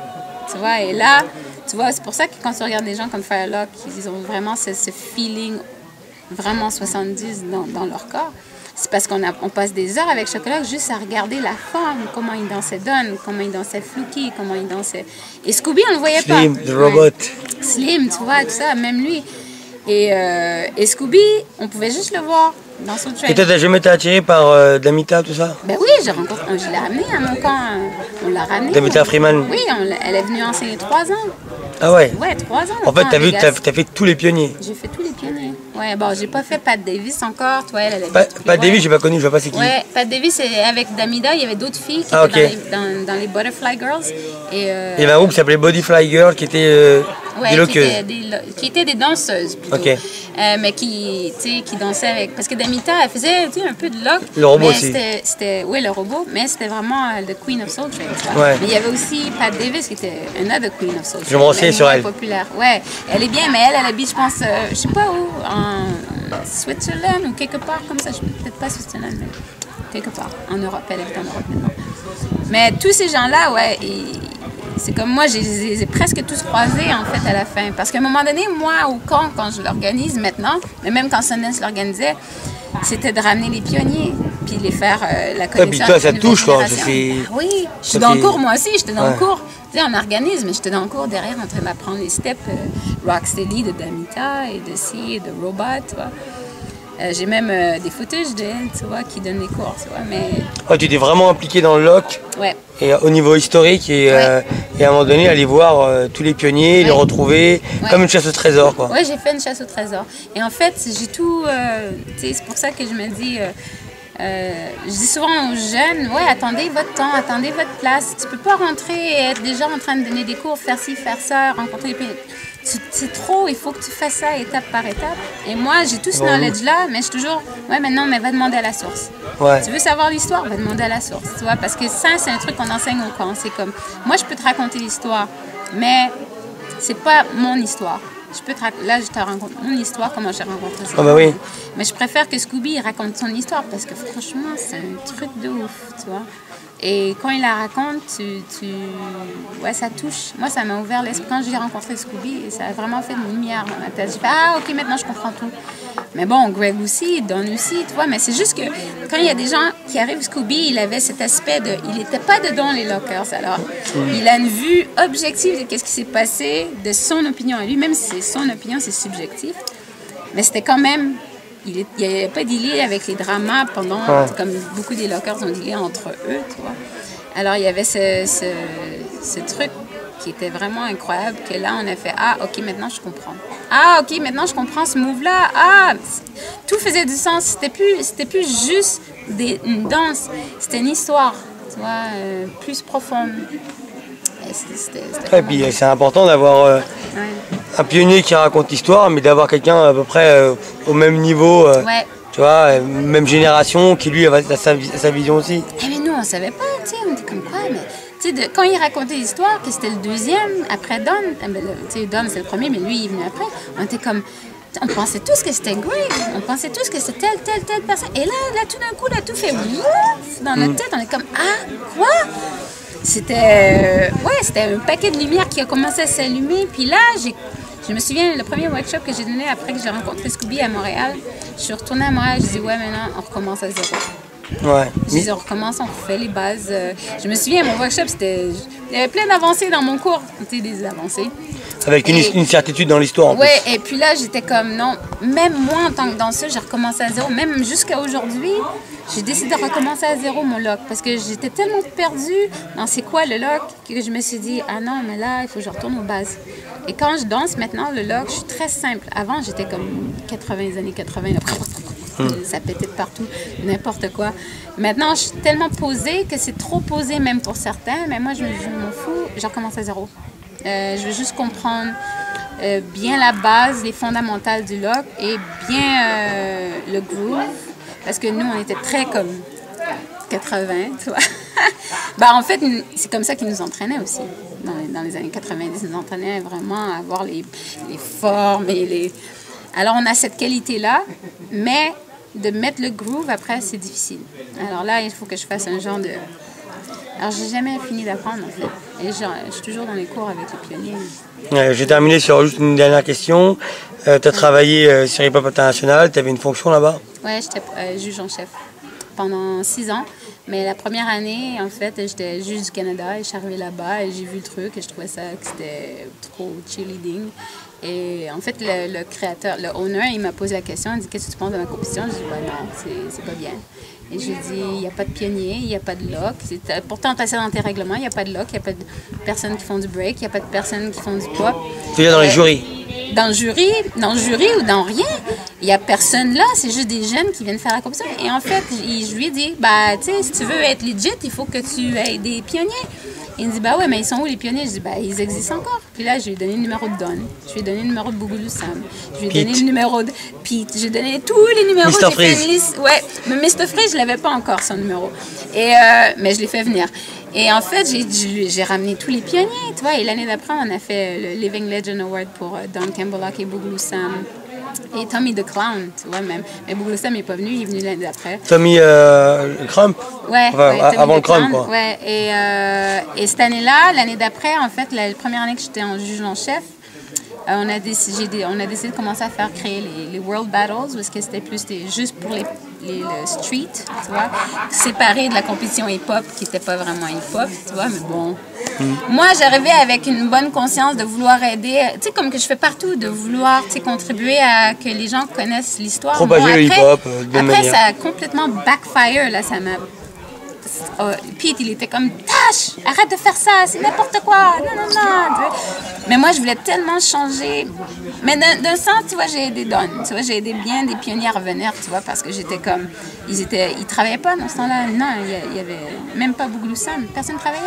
Tu vois, et là, tu vois, c'est pour ça que quand tu regardes des gens comme Firelock, ils ont vraiment ce, ce feeling vraiment soixante-dix dans, dans leur corps. C'est parce qu'on on passe des heures avec Chocolat juste à regarder la forme, comment il dansait Don, comment il dansait Fluky, comment il dansait... Et Scooby, on ne le voyait pas. Slim, the robot. Ouais. Slim, tu vois, tout ça, même lui. Et, euh, et Scooby, on pouvait juste le voir dans son train. Et toi, t'as jamais été attiré par euh, Damita, tout ça? Ben oui, j'ai rencontré, je l'ai ramené à mon camp. On l'a ramené. Damita Freeman? Oui, on, elle est venue enseigner trois ans. Ah ouais? Ouais, trois ans. En fait, t'as vu, t'as as fait tous les pionniers. J'ai fait tous les pionniers. Ouais, bon, j'ai pas fait Pat Davis encore. Toi, elle, elle Pat, Pat Davis, j'ai pas connu, je vois pas c'est qui. Ouais, Pat Davis, avec Damida, il y avait d'autres filles qui ah, étaient okay. dans, les, dans, dans les Butterfly Girls. Et, euh, il y avait un groupe qui s'appelait Bodyfly Girl qui était euh, ouais, des loqueuses. Qui, des, qui étaient des danseuses, plutôt. Okay. Euh, mais qui, qui dansaient avec... Parce que Damita, elle faisait un peu de lock. Le robot aussi. C'était, oui, le robot, mais c'était vraiment euh, le Queen of Soul Train. Ouais. Mais il y avait aussi Pat Davis qui était another Queen of Soul Train. Je me renseigne sur elle. Populaire. Ouais, elle est bien, mais elle, elle habite, je pense, euh, je sais pas où, en Switzerland ou quelque part comme ça. Je peut-être pas Switzerland, mais quelque part. En Europe, elle habite en Europe maintenant. Mais tous ces gens-là, ouais, c'est comme moi, je les ai presque tous croisés, en fait, à la fin. Parce qu'à un moment donné, moi, au camp, quand je l'organise maintenant, mais même quand Sundance l'organisait, c'était de ramener les pionniers, puis les faire euh, la connaissance. Et puis toi, ça te touche, quoi. Oui, je suis dans le cours, moi aussi, j'étais dans ouais. le cours. Tu sais, on organise, mais j'étais dans le cours derrière en train d'apprendre les steps euh, Rocksteady de Damita et de C et de Robot, tu vois. Euh, j'ai même euh, des footages d'elle, tu vois, qui donnent des cours, tu vois, mais... Oh, tu étais vraiment impliqué dans le lock. Ouais. Et euh, au niveau historique, et, ouais. euh, et à un moment donné, aller voir euh, tous les pionniers, ouais. les retrouver, ouais. comme une chasse au trésor, quoi. Ouais, j'ai fait une chasse au trésor. Et en fait, j'ai tout... Euh, tu sais, c'est pour ça que je me dis... Euh, Euh, je dis souvent aux jeunes, ouais, attendez votre temps, attendez votre place. Tu peux pas rentrer et être déjà en train de donner des cours, faire ci, faire ça, rencontrer les... c'est trop, il faut que tu fasses ça étape par étape. Et moi, j'ai tout ce knowledge-là, mais je suis toujours, ouais, mais non, mais va demander à la source. Ouais. Tu veux savoir l'histoire, va demander à la source, tu vois, parce que ça, c'est un truc qu'on enseigne au camp. C'est comme, moi, je peux te raconter l'histoire, mais c'est pas mon histoire. Je peux te rac- Là, je te raconte mon histoire, comment j'ai rencontré Scooby. Ah bah oui. Mais je préfère que Scooby il raconte son histoire, parce que franchement, c'est un truc de ouf, tu vois. Et quand il la raconte, tu, tu... ouais, ça touche. Moi, ça m'a ouvert l'esprit. Quand j'ai rencontré Scooby, ça a vraiment fait une lumière dans ma tête. J'ai fait, ah, ok, maintenant je comprends tout. Mais bon, Greg aussi, Don aussi, tu vois. Mais c'est juste que quand il y a des gens qui arrivent, Scooby, il avait cet aspect de... Il n'était pas dedans, les Lockers. Alors, il a une vue objective de ce qui s'est passé, de son opinion à lui. Même si c'est son opinion, c'est subjectif. Mais c'était quand même... Il n'avait pas dealé avec les dramas pendant, ouais. Comme beaucoup des Lockers ont dealé entre eux, tu vois. Alors, il y avait ce, ce, ce truc qui était vraiment incroyable, que là, on a fait, ah, OK, maintenant, je comprends. Ah, OK, maintenant, je comprends ce move-là. Ah, tout faisait du sens. C'était plus, c'était plus juste des, une danse. C'était une histoire, tu vois, euh, plus profonde. C'était, c'était et puis, c'est important d'avoir euh, ouais. un pionnier qui raconte l'histoire, mais d'avoir quelqu'un à peu près euh, au même niveau, euh, ouais. tu vois, même génération, qui lui a sa, sa vision aussi. Eh mais nous, on savait pas, tu sais, on était comme quoi, mais tu sais, de, quand il racontait l'histoire, que c'était le deuxième, après Don, tu sais, Don c'est le premier, mais lui, il venait après, on était comme, on pensait tous que c'était Greg, on pensait tous que c'était telle, telle, telle personne, et là, là, tout d'un coup, là, tout fait ouf dans notre mm. tête, on est comme, ah, quoi? C'était, euh, ouais, c'était un paquet de lumière qui a commencé à s'allumer. Puis là, j'ai, je me souviens, le premier workshop que j'ai donné après que j'ai rencontré Scooby à Montréal, je suis retournée à Montréal, je dis ouais, maintenant, on recommence à zéro. Ouais. Je dis, on recommence, on refait les bases. Je me souviens, mon workshop, c'était, il y avait plein d'avancées dans mon cours, c'était des avancées. Avec une, et, une certitude dans l'histoire. Oui, et puis là, j'étais comme, non, même moi, en tant que danseuse, j'ai recommencé à zéro. Même jusqu'à aujourd'hui, j'ai décidé de recommencer à zéro mon lock. Parce que j'étais tellement perdue dans c'est quoi le lock que je me suis dit, ah non, mais là, il faut que je retourne aux bases. Et quand je danse maintenant, le lock, je suis très simple. Avant, j'étais comme quatre-vingts, les années quatre-vingts, hum. Ça pétait de partout, n'importe quoi. Maintenant, je suis tellement posée que c'est trop posé même pour certains. Mais moi, je, je m'en fous, je recommence à zéro. Euh, je veux juste comprendre euh, bien la base, les fondamentales du lock et bien euh, le groove. Parce que nous, on était très comme quatre-vingts, tu vois. Ben, en fait, c'est comme ça qu'ils nous entraînaient aussi. Dans les, dans les années quatre-vingt-dix, ils nous entraînaient vraiment à avoir les, les formes et les... Alors, on a cette qualité-là, mais de mettre le groove, après, c'est difficile. Alors là, il faut que je fasse un genre de... Alors, j'ai jamais fini d'apprendre, en fait. Et genre, je suis toujours dans les cours avec les pionniers. Ouais, j'ai terminé sur juste une dernière question. Euh, tu as ouais. travaillé euh, sur Hip Hop International, tu avais une fonction là-bas? Oui, j'étais euh, juge en chef pendant six ans. Mais la première année, en fait, j'étais juge du Canada et je suis arrivée là-bas et j'ai vu le truc et je trouvais ça que c'était trop cheerleading. Et en fait, le, le créateur, le owner, il m'a posé la question, il dit « Qu'est-ce que tu penses de ma compétition? » Je dis bah, « Non, c'est, c'est pas bien. » Et j'ai dit « Il n'y a pas de pionnier, il n'y a pas de lock. C'est, pourtant, tu as ça dans tes règlements, il n'y a pas de lock, il n'y a pas de personnes qui font du break, il n'y a pas de personnes qui font du pop. » Tu es dans les jurys? Dans le jury, dans le jury ou dans rien, il n'y a personne là, c'est juste des jeunes qui viennent faire la compétition. Et en fait, je lui ai dit, bah, tu sais, si tu veux être legit, il faut que tu aies des pionniers. Il me dit, bah ouais, mais ils sont où les pionniers? Je dis, bah, ils existent encore. Puis là, je lui ai donné le numéro de Don, je lui ai donné le numéro de Bougoulou Sam, je lui ai donné le numéro de Pete, j'ai donné tous les numéros. mister Freeze. Ouais, mais mister Freeze, je ne l'avais pas encore, son numéro. Et, euh, mais je l'ai fait venir. Et en fait, j'ai, j'ai ramené tous les pionniers, tu vois. Et l'année d'après, on a fait le Living Legend Award pour Don Campbell et Bougoulou Sam. Et Tommy the Clown, tu vois, même. Mais Bougoulou Sam n'est pas venu, il est venu l'année d'après. Tommy euh, Crump? Ouais, enfin, ouais avant le Crump, quoi. Ouais, et, euh, et cette année-là, l'année d'après, en fait, la première année que j'étais en juge en chef, euh, on, a décidé, on a décidé de commencer à faire créer les, les World Battles, parce que c'était plus c'était juste pour les, les, le street, tu vois, séparé de la compétition hip-hop, qui n'était pas vraiment hip-hop, tu vois, mais bon. Mm. Moi, j'arrivais avec une bonne conscience de vouloir aider, tu sais, comme que je fais partout, de vouloir, tu sais, contribuer à que les gens connaissent l'histoire. Propager bon, le hip-hop, de Après, manière. Ça a complètement backfire, là, ça m'a... Oh, Pete, il était comme tâche, arrête de faire ça, c'est n'importe quoi, non, non, non. Mais moi, je voulais tellement changer. Mais d'un, d'un sens, tu vois, j'ai aidé Don, tu vois, j'ai aidé bien des pionniers à revenir, tu vois, parce que j'étais comme, ils étaient, ils travaillaient pas dans ce temps-là, non, il y avait même pas Bougoulou Sam, personne ne travaillait.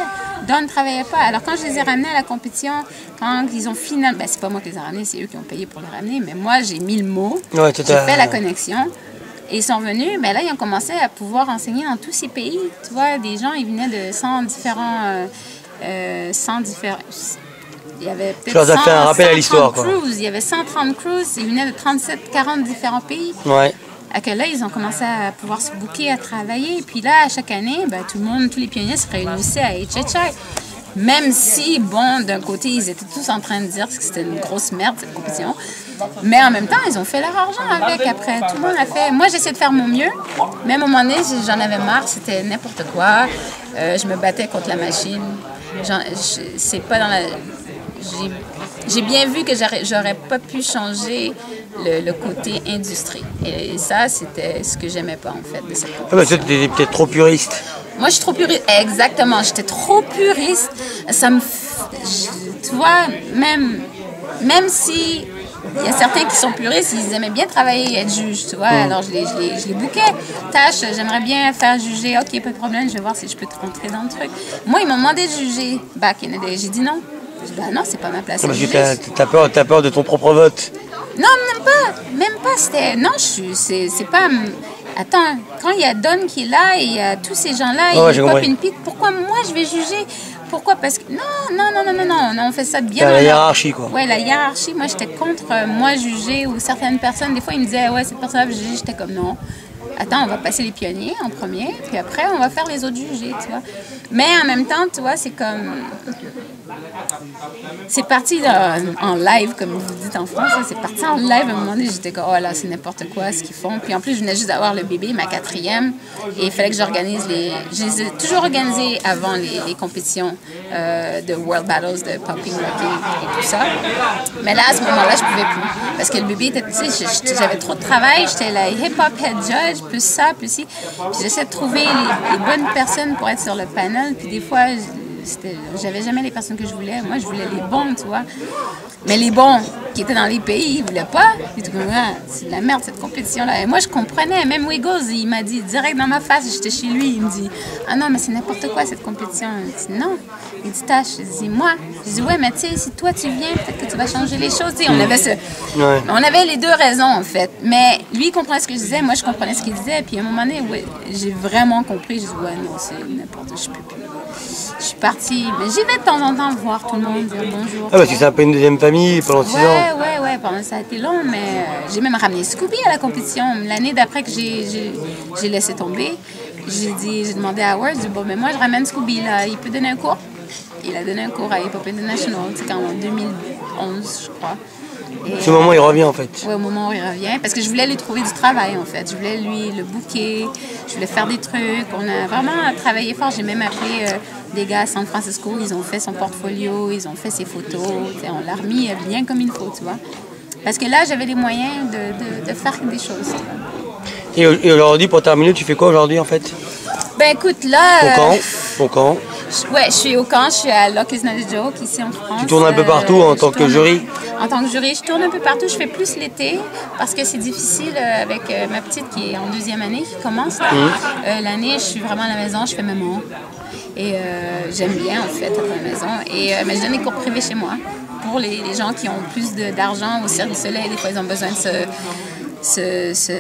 Don ne travaillait pas. Alors, quand je les ai ramenés à la compétition, quand ils ont finalement... Ben, c'est pas moi qui les ai ramenés, c'est eux qui ont payé pour les ramener, mais moi, j'ai mis le mot, ouais, j'ai fait la connexion. Et ils sont venus, mais là, ils ont commencé à pouvoir enseigner dans tous ces pays. Tu vois, des gens, ils venaient de cent différents... Euh, euh, cent différents... Il y avait peut-être cent, fait un rappel à l'histoire, quoi. Cruises. Il y avait cent trente cruises. Ils venaient de trente-sept, quarante différents pays. Ouais. À que là, ils ont commencé à pouvoir se booker, à travailler. Et puis là, à chaque année, ben, tout le monde, tous les pionniers se réunissaient à H H I. Même si, bon, d'un côté, ils étaient tous en train de dire que c'était une grosse merde, cette compétition. Mais en même temps, ils ont fait leur argent avec après. Tout le monde a fait. Moi, j'essayais de faire mon mieux. Mais à un moment donné, j'en avais marre. C'était n'importe quoi. Euh, je me battais contre la machine. C'est pas dans la... J'ai bien vu que j'aurais pas pu changer le, le côté industrie. Et ça, c'était ce que j'aimais pas, en fait, de cette compétition. Ah, bah, tu étais peut-être trop puriste. Moi, je suis trop puriste. Exactement. J'étais trop puriste. Ça me... Tu vois, même, même si... Il y a certains qui sont puristes, ils aimaient bien travailler et être juges, tu vois. Mm. Alors, je les, je, les, je les bookais. Tâche, j'aimerais bien faire juger. OK, pas de problème, je vais voir si je peux te rentrer dans le truc. Moi, ils m'ont demandé de juger back in the day. J'ai dit non. J'ai dit, bah non, c'est pas ma place. Parce que t'as, t'as peur, t'as peur de ton propre vote. Non, même pas. Même pas. C'était... Non, je suis... C'est, c'est pas... Attends, quand il y a Don qui est là et il y a tous ces gens-là, oh, et Pop and Pete, pourquoi moi je vais juger? Pourquoi? Parce que... Non, non, non, non, non, non, on fait ça bien. La hiérarchie, quoi. Oui, la hiérarchie. Moi, j'étais contre euh, moi juger ou certaines personnes. Des fois, ils me disaient, ouais, cette personne-là va juger. J'étais comme, non. Attends, on va passer les pionniers en premier, puis après, on va faire les autres jugés, tu vois. Mais en même temps, tu vois, c'est comme... C'est parti là, en live, comme vous dites en France. C'est parti en live. À un moment donné, j'étais comme, oh là, c'est n'importe quoi ce qu'ils font. Puis en plus, je venais juste d'avoir le bébé, ma quatrième. Et il fallait que j'organise les... Je les ai toujours organisées avant les, les compétitions euh, de World Battles, de Popping, Rocking et tout ça. Mais là, à ce moment-là, je pouvais plus. Parce que le bébé était, tu sais, j'avais trop de travail. J'étais la hip-hop head judge, plus ça, plus ci. Puis j'essaie de trouver les, les bonnes personnes pour être sur le panel. Puis des fois... J'avais jamais les personnes que je voulais. Moi, je voulais les bons, tu vois. Mais les bons qui étaient dans les pays, ils voulaient pas. Ils disaient, ah, c'est de la merde cette compétition-là. Et moi, je comprenais. Même Wiggles, il m'a dit direct dans ma face, j'étais chez lui, il me dit, ah non, mais c'est n'importe quoi cette compétition. Je dis, non. Il dit, tâche. Je dis, moi. Je dis, ouais, mais tu sais, si toi tu viens, peut-être que tu vas changer les choses. Tu sais, on avait ce... ouais. On avait les deux raisons, en fait. Mais lui, il comprenait ce que je disais. Moi, je comprenais ce qu'il disait. Puis à un moment donné, ouais, j'ai vraiment compris. Je dis, ouais, non, c'est n'importe quoi. Je peux plus. Je suis partie, mais j'y vais de temps en temps voir tout le monde, dire bonjour. Ah, parce que c'est un peu une deuxième famille pendant six ouais, ans. Ouais, ouais, pendant ça a été long, mais euh, j'ai même ramené Scooby à la compétition. L'année d'après que j'ai, j'ai, j'ai laissé tomber, j'ai dit, j'ai demandé à Howard, j'ai dit, bon, mais moi je ramène Scooby là, il peut donner un cours. Il a donné un cours à Hip Hop International, c'est quand en deux mille onze, je crois. Et ce moment, il revient en fait. Oui, au moment où il revient. Parce que je voulais lui trouver du travail en fait. Je voulais lui le booker, je voulais faire des trucs. On a vraiment travaillé fort. J'ai même appelé euh, des gars à San Francisco. Ils ont fait son portfolio, ils ont fait ses photos. On l'a remis bien comme il faut, tu vois. Parce que là, j'avais les moyens de, de, de faire des choses. Tu vois. Et, et aujourd'hui, pour terminer, tu fais quoi aujourd'hui en fait? Ben écoute, là. Ton camp, ton camp. Ouais, je suis au camp, je suis à Luck is not a joke ici en France. Tu tournes un peu partout euh, en tant que jury? En tant que jury, je tourne un peu partout. Je fais plus l'été parce que c'est difficile euh, avec euh, ma petite qui est en deuxième année, qui commence. Mmh. Euh, l'année, je suis vraiment à la maison, je fais maman. Et euh, j'aime bien en fait être à la maison. Et, euh, mais je donne des cours privés chez moi pour les, les gens qui ont plus de, d'argent au Cirque du Soleil. Des fois, ils ont besoin de se... se, se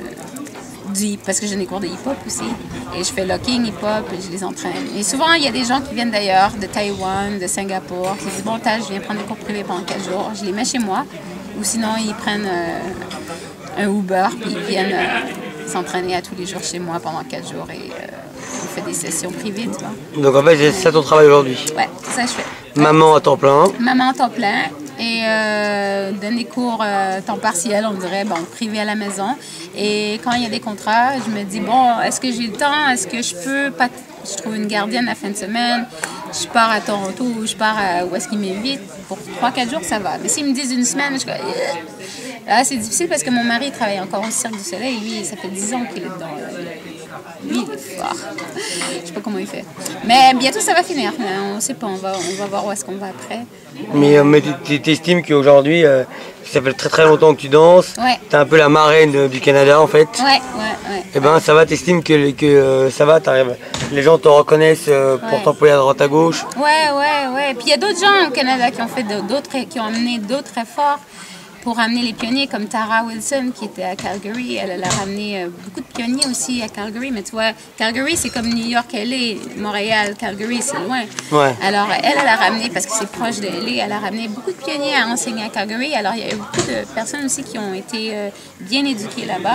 Du, parce que j'ai des cours de hip-hop aussi. Et je fais locking hip-hop et je les entraîne. Et souvent, il y a des gens qui viennent d'ailleurs, de Taïwan, de Singapour, qui disent, bon, t'as, je viens prendre des cours privés pendant quatre jours. Je les mets chez moi. Ou sinon, ils prennent euh, un Uber, puis ils viennent euh, s'entraîner à tous les jours chez moi pendant quatre jours. Et euh, on fait des sessions privées, tu vois. Donc en fait, c'est ça ton travail aujourd'hui? Ouais, c'est ça que je fais. Maman à temps plein? Maman à temps plein. Et euh, donne des cours euh, temps partiel, on dirait, bon, privé à la maison. Et quand il y a des contrats, je me dis, bon, est-ce que j'ai le temps? Est-ce que je peux? Pas je trouve une gardienne la fin de semaine. Je pars à Toronto ou je pars à où est-ce qu'ils m'invitent. Pour trois quatre jours, ça va. Mais s'ils me disent une semaine, je suis comme... Là, c'est difficile parce que mon mari travaille encore au Cirque du Soleil. Lui, ça fait dix ans qu'il est dedans. Lui, il est fort. Je sais pas comment il fait. Mais bientôt, ça va finir. On ne sait pas, on va, on va voir où est-ce qu'on va après. Mais, euh, mais tu estimes qu'aujourd'hui, euh, ça fait très très longtemps que tu danses. Ouais. Tu es un peu la marraine euh, du Canada en fait. Ouais, ouais, ouais. Et ben ça va, t'estimes que, que euh, ça va, t'arrives, les gens te reconnaissent euh, pour Ouais. t'employer à droite à gauche. Ouais, ouais, ouais. Puis il y a d'autres gens au Canada qui ont fait d'autres, qui ont amené d'autres efforts pour amener les pionniers, comme Tara Wilson qui était à Calgary. Elle, elle a ramené euh, beaucoup de pionniers aussi à Calgary. Mais tu vois, Calgary, c'est comme New York, L A. Montréal, Calgary, c'est loin. Ouais. Alors, elle, elle a ramené, parce que c'est proche de L A, elle a ramené beaucoup de pionniers à enseigner à Calgary. Alors, il y a eu beaucoup de personnes aussi qui ont été euh, bien éduquées là-bas.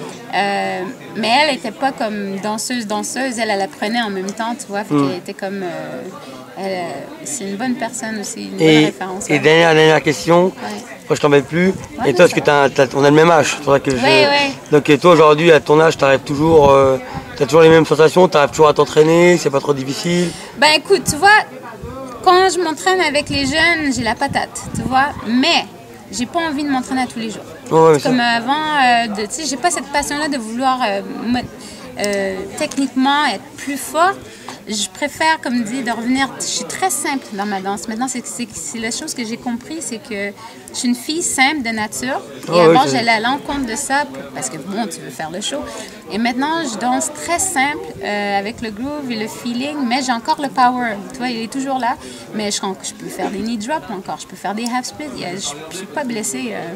Euh, mais elle n'était pas comme danseuse, danseuse. Elle, elle apprenait en même temps, tu vois. Fait Mm. qu'elle était comme... euh, elle, euh, c'est une bonne personne aussi, une bonne Et, référence. et ouais. dernière, dernière question, Ouais. moi je t'embête plus. Ouais, et toi, non, est-ce que t'as, t'as- on a le même âge, c'est pour ça que je... Ouais, ouais. Donc et toi aujourd'hui, à ton âge, t'arrives toujours, euh, t'as toujours les mêmes sensations, t'arrives toujours à t'entraîner, c'est pas trop difficile. Ben écoute, tu vois, quand je m'entraîne avec les jeunes, j'ai la patate, tu vois. Mais j'ai pas envie de m'entraîner à tous les jours. Ouais, mais ça- Comme avant, euh, de- tu sais, j'ai pas cette passion-là de vouloir euh, mo- euh, techniquement être plus forte. Je préfère, comme dit, de revenir. Je suis très simple dans ma danse. Maintenant, c'est, c'est, c'est la chose que j'ai compris, c'est que je suis une fille simple de nature. Et Oh, avant, oui, c'est- j'allais à l'encontre de ça pour- parce que bon, tu veux faire le show. Et maintenant, je danse très simple euh, avec le groove et le feeling, mais j'ai encore le power. Tu vois, il est toujours là. Mais je, je peux faire des knee drops encore. Je peux faire des half splits. Il y a- Je, je suis pas blessée. euh,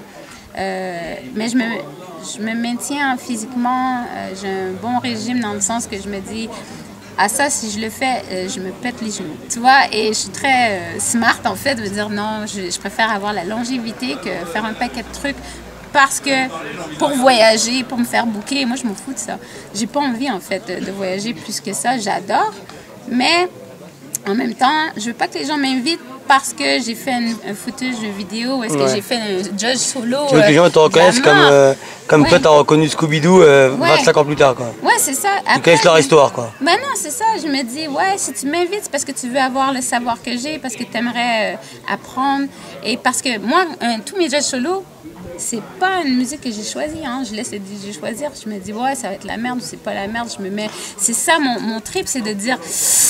euh, mais je me, je me maintiens physiquement. euh, j'ai un bon régime dans le sens que je me dis. À ça, si je le fais, euh, je me pète les genoux. Tu vois, et je suis très euh, smart en fait, de dire non, je, je préfère avoir la longévité que faire un paquet de trucs parce que pour voyager, pour me faire bouquer, moi je m'en fous de ça. J'ai pas envie en fait de, de voyager plus que ça, j'adore, mais en même temps, je veux pas que les gens m'invitent parce que j'ai fait un, un footage de vidéo ou est-ce que Ouais. j'ai fait un judge solo. Tu veux que les gens te euh, reconnaissent de la comme, mort. euh, comme Ouais. toi t'as reconnu Scooby-Doo euh, Ouais. vingt-cinq ans plus tard quoi. Ouais, c'est ça. Ils Après, connaissent leur histoire quoi. Ben non, c'est ça. Je me dis, ouais, si tu m'invites, c'est parce que tu veux avoir le savoir que j'ai, parce que tu aimerais euh, apprendre. Et parce que moi, un, tous mes judges solo, c'est pas une musique que j'ai choisie. Hein. Je laisse les D J choisir. Je me dis, ouais, ça va être la merde ou c'est pas la merde. Je me mets. C'est ça mon, mon trip, c'est de dire.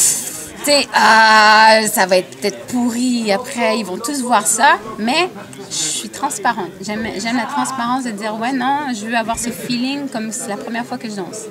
Tu sais, ah, ça va être peut-être pourri après, ils vont tous voir ça, mais je suis transparente. J'aime, j'aime la transparence de dire, ouais, non, je veux avoir ce feeling comme c'est la première fois que je danse.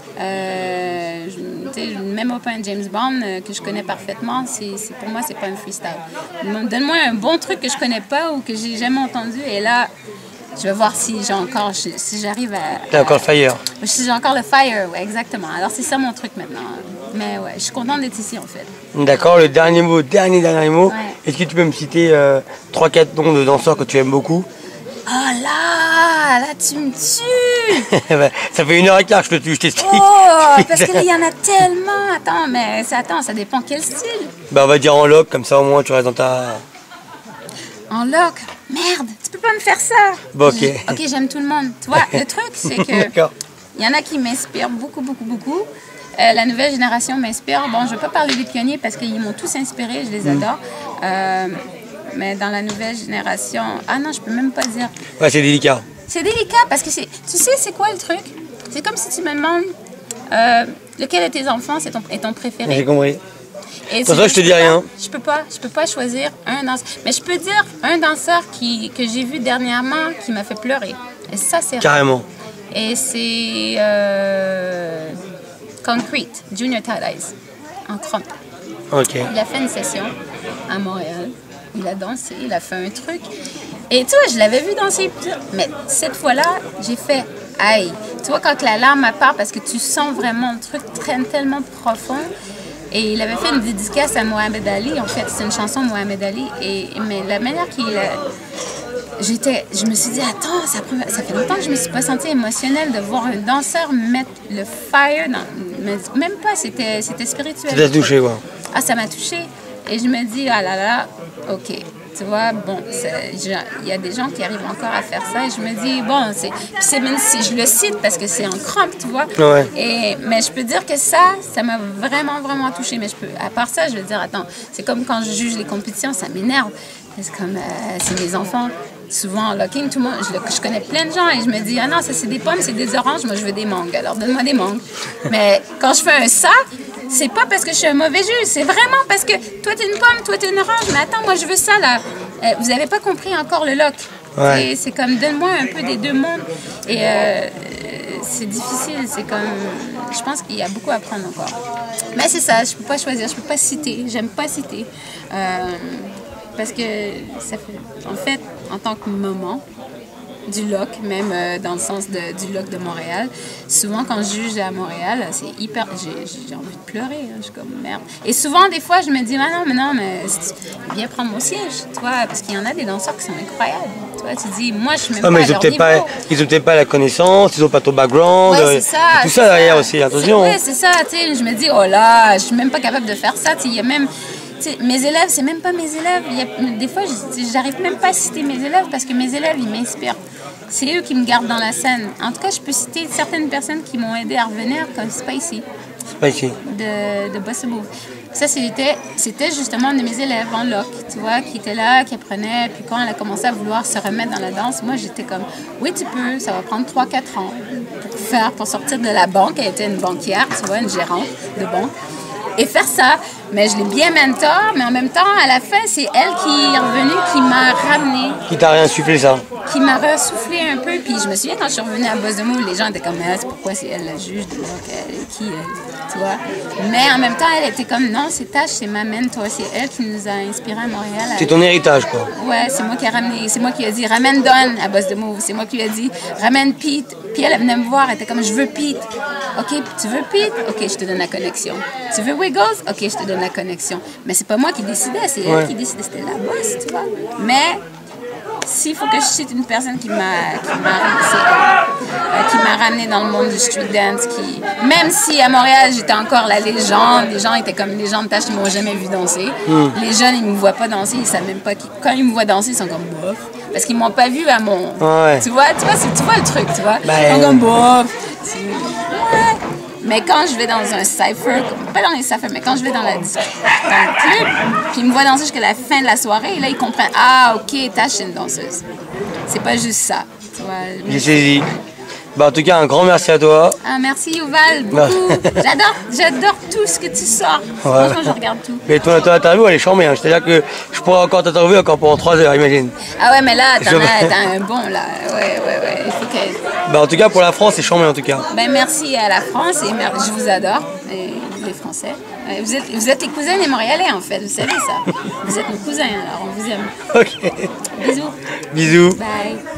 Euh, je- tu sais, même Open James Bond, euh, que je connais parfaitement, c'est, c'est, pour moi, c'est pas un freestyle. Donne-moi un bon truc que je connais pas ou que j'ai jamais entendu, et là, je vais voir si j'ai encore, si j'arrive à... T'as encore le fire. Si j'ai encore le fire, ouais, exactement. Alors, c'est ça mon truc maintenant. Mais ouais, je suis contente d'être ici, en fait. D'accord, le dernier mot, dernier dernier mot. Ouais. Est-ce que tu peux me citer trois quatre noms de danseurs que tu aimes beaucoup? Oh là, là, tu me tues! Bah, ça fait une heure et quart que je te tue, je t'explique. Oh, parce qu'il y en a tellement. Attends, mais ça, attends, ça dépend quel style. Bah on va dire en loc, comme ça au moins tu restes dans ta... En loc. Merde, tu peux pas me faire ça. Bon, ok. J- Ok, j'aime tout le monde. Tu vois, le truc, c'est que D'accord. il y en a qui m'inspirent beaucoup, beaucoup, beaucoup. Euh, la nouvelle génération m'inspire. Bon, je ne vais pas parler des pionniers parce qu'ils m'ont tous inspiré, je les adore. Euh, mais dans la nouvelle génération... Ah non, je peux même pas dire. Ouais, c'est délicat. C'est délicat parce que c'est... Tu sais, c'est quoi le truc? C'est comme si tu me demandes euh, lequel de tes enfants c'est ton, est ton préféré. J'ai compris. Et Pour tu- ça, je te dis peux pas- rien. Je peux pas, je peux pas choisir un danseur. Mais je peux dire un danseur qui, que j'ai vu dernièrement qui m'a fait pleurer. Et ça, c'est rare. Carrément. Et c'est euh, Concrete, Junior Tide-Eyes, en crump. Ok. Il a fait une session à Montréal. Il a dansé, il a fait un truc. Et tu vois, je l'avais vu danser. Mais cette fois-là, j'ai fait aïe. Tu vois, quand la larme part, parce que tu sens vraiment un truc très, tellement profond. Et il avait fait une dédicace à Mohamed Ali. En fait, c'est une chanson de Mohamed Ali. Et, mais la manière qu'il a... J'étais, je me suis dit, attends, ça, ça fait longtemps que je me suis pas sentie émotionnelle de voir un danseur mettre le fire dans... mais même pas, c'était, c'était spirituel. Tu t'as touché quoi. Ah, ça m'a touchée. Et je me dis, ah là là, ok. Tu vois, bon, c'est- je- il y a des gens qui arrivent encore à faire ça. Et je me dis, bon, c'est, c'est même si je le cite parce que c'est en crampe, tu vois. Ouais. Et, mais je peux dire que ça, ça m'a vraiment, vraiment touchée. Mais je peux, à part ça, je veux dire, attends, c'est comme quand je juge les compétitions, ça m'énerve. C'est comme, euh, c'est mes enfants. souvent en locking, tout le monde, je, je connais plein de gens et je me dis, ah non, ça c'est des pommes, c'est des oranges, moi je veux des mangues, alors donne-moi des mangues. Mais quand je fais un ça, c'est pas parce que je suis un mauvais juge, c'est vraiment parce que toi t'es une pomme, toi t'es une orange, mais attends, moi je veux ça là. Euh, vous avez pas compris encore le lock. Ouais. C'est comme, donne-moi un peu des deux mondes. Et euh, c'est difficile, c'est comme, je pense qu'il y a beaucoup à apprendre encore. Mais c'est ça, je peux pas choisir, je peux pas citer, j'aime pas citer. Euh, parce que ça fait, en fait, en tant que maman, du loc, même euh, dans le sens de, du loc de Montréal. Souvent, quand je juge à Montréal, c'est hyper... J'ai, j'ai envie de pleurer, hein, je suis comme merde. Et souvent, des fois, je me dis, ah non, mais non, mais viens prendre mon siège, tu vois, parce qu'il y en a des danseurs qui sont incroyables. Tu vois, tu dis, moi, je suis même ah, pas mais à ils ont leur peut-être niveau. pas, ils ont peut-être pas la connaissance, ils ont pas ton background, Ouais, euh, c'est ça, tout c'est ça derrière ça. aussi, attention. Oui, c'est ça, tu sais, je me dis, oh là, je suis même pas capable de faire ça, tu sais, il y a même... T'sais, mes élèves, c'est même pas mes élèves. Il y a, des fois, j'arrive même pas à citer mes élèves parce que mes élèves, ils m'inspirent. C'est eux qui me gardent dans la scène. En tout cas, je peux citer certaines personnes qui m'ont aidé à revenir, comme Spicy. Spicy. De, de Bossa Move. Ça, c'était, c'était justement de mes élèves en loc, tu vois, qui étaient là, qui apprenaient. Puis quand elle a commencé à vouloir se remettre dans la danse, moi, j'étais comme, oui, tu peux, ça va prendre trois quatre ans pour faire, pour sortir de la banque. Elle était une banquière, tu vois, une gérante de banque. Et faire ça, mais je l'ai bien mentor, mais en même temps, à la fin, c'est elle qui est revenue, qui m'a ramenée. Qui t'a rien soufflé, ça? Qui m'a ressoufflé un peu, puis je me souviens quand je suis revenue à Bossa Move, les gens étaient comme, ah, c'est pourquoi c'est elle la juge, donc elle est qui, elle, tu vois. Mais en même temps, elle était comme, non, c'est Tash, c'est ma mentor, c'est elle qui nous a inspirés à Montréal. C'est ton héritage, quoi. Ouais, c'est moi qui ai ramené, c'est moi qui ai dit, ramène Don à Bossa Move, c'est moi qui lui ai dit, ramène Pete. Puis elle, elle venait me voir, elle était comme, je veux Pete. OK, tu veux Pete? OK, je te donne la connexion. Tu veux Wiggles? OK, je te donne la connexion. Mais c'est pas moi qui décidais, c'est ouais. elle qui décidait, c'était la boss, tu vois. Mais s'il faut que je cite une personne qui m'a qui m'a euh, qui m'a ramené dans le monde du street dance, qui même si à Montréal j'étais encore la légende, les gens étaient comme les gens de Tash, ils m'ont jamais vu danser. Mm. Les jeunes ils me voient pas danser, ils savent même pas qui, quand ils me voient danser ils sont comme bof parce qu'ils m'ont pas vu à mon ouais. tu vois tu vois c'est tu vois le truc tu vois bah, ils sont comme bof. Ouais. Mais quand je vais dans un cypher, pas dans les cyphers, mais quand je vais dans, la, dans le club, puis ils me voient danser jusqu'à la fin de la soirée, et là, ils comprennent, ah, OK, Tash, c'est une danseuse. C'est pas juste ça. Tu vois. J'ai saisi. Bah, en tout cas, un grand merci à toi. Ah, merci, Yuval, beaucoup. j'adore, j'adore tout ce que tu sors. Ouais. Franchement, je regarde tout. Mais ton, ton interview, elle est chambée. Hein. C'est-à-dire que je pourrais encore t'interviewer encore pendant trois heures, imagine. Ah ouais, mais là, t'en as, t'as un bon, là. Ouais, ouais, ouais. Il faut que... Bah, en tout cas, pour la France, c'est chambé, en tout cas. Ben, merci à la France et je vous adore, et les Français. Vous êtes, vous êtes les cousins des Montréalais, en fait. Vous savez ça. Vous êtes nos cousins, alors on vous aime. OK. Bisous. Bisous. Bye.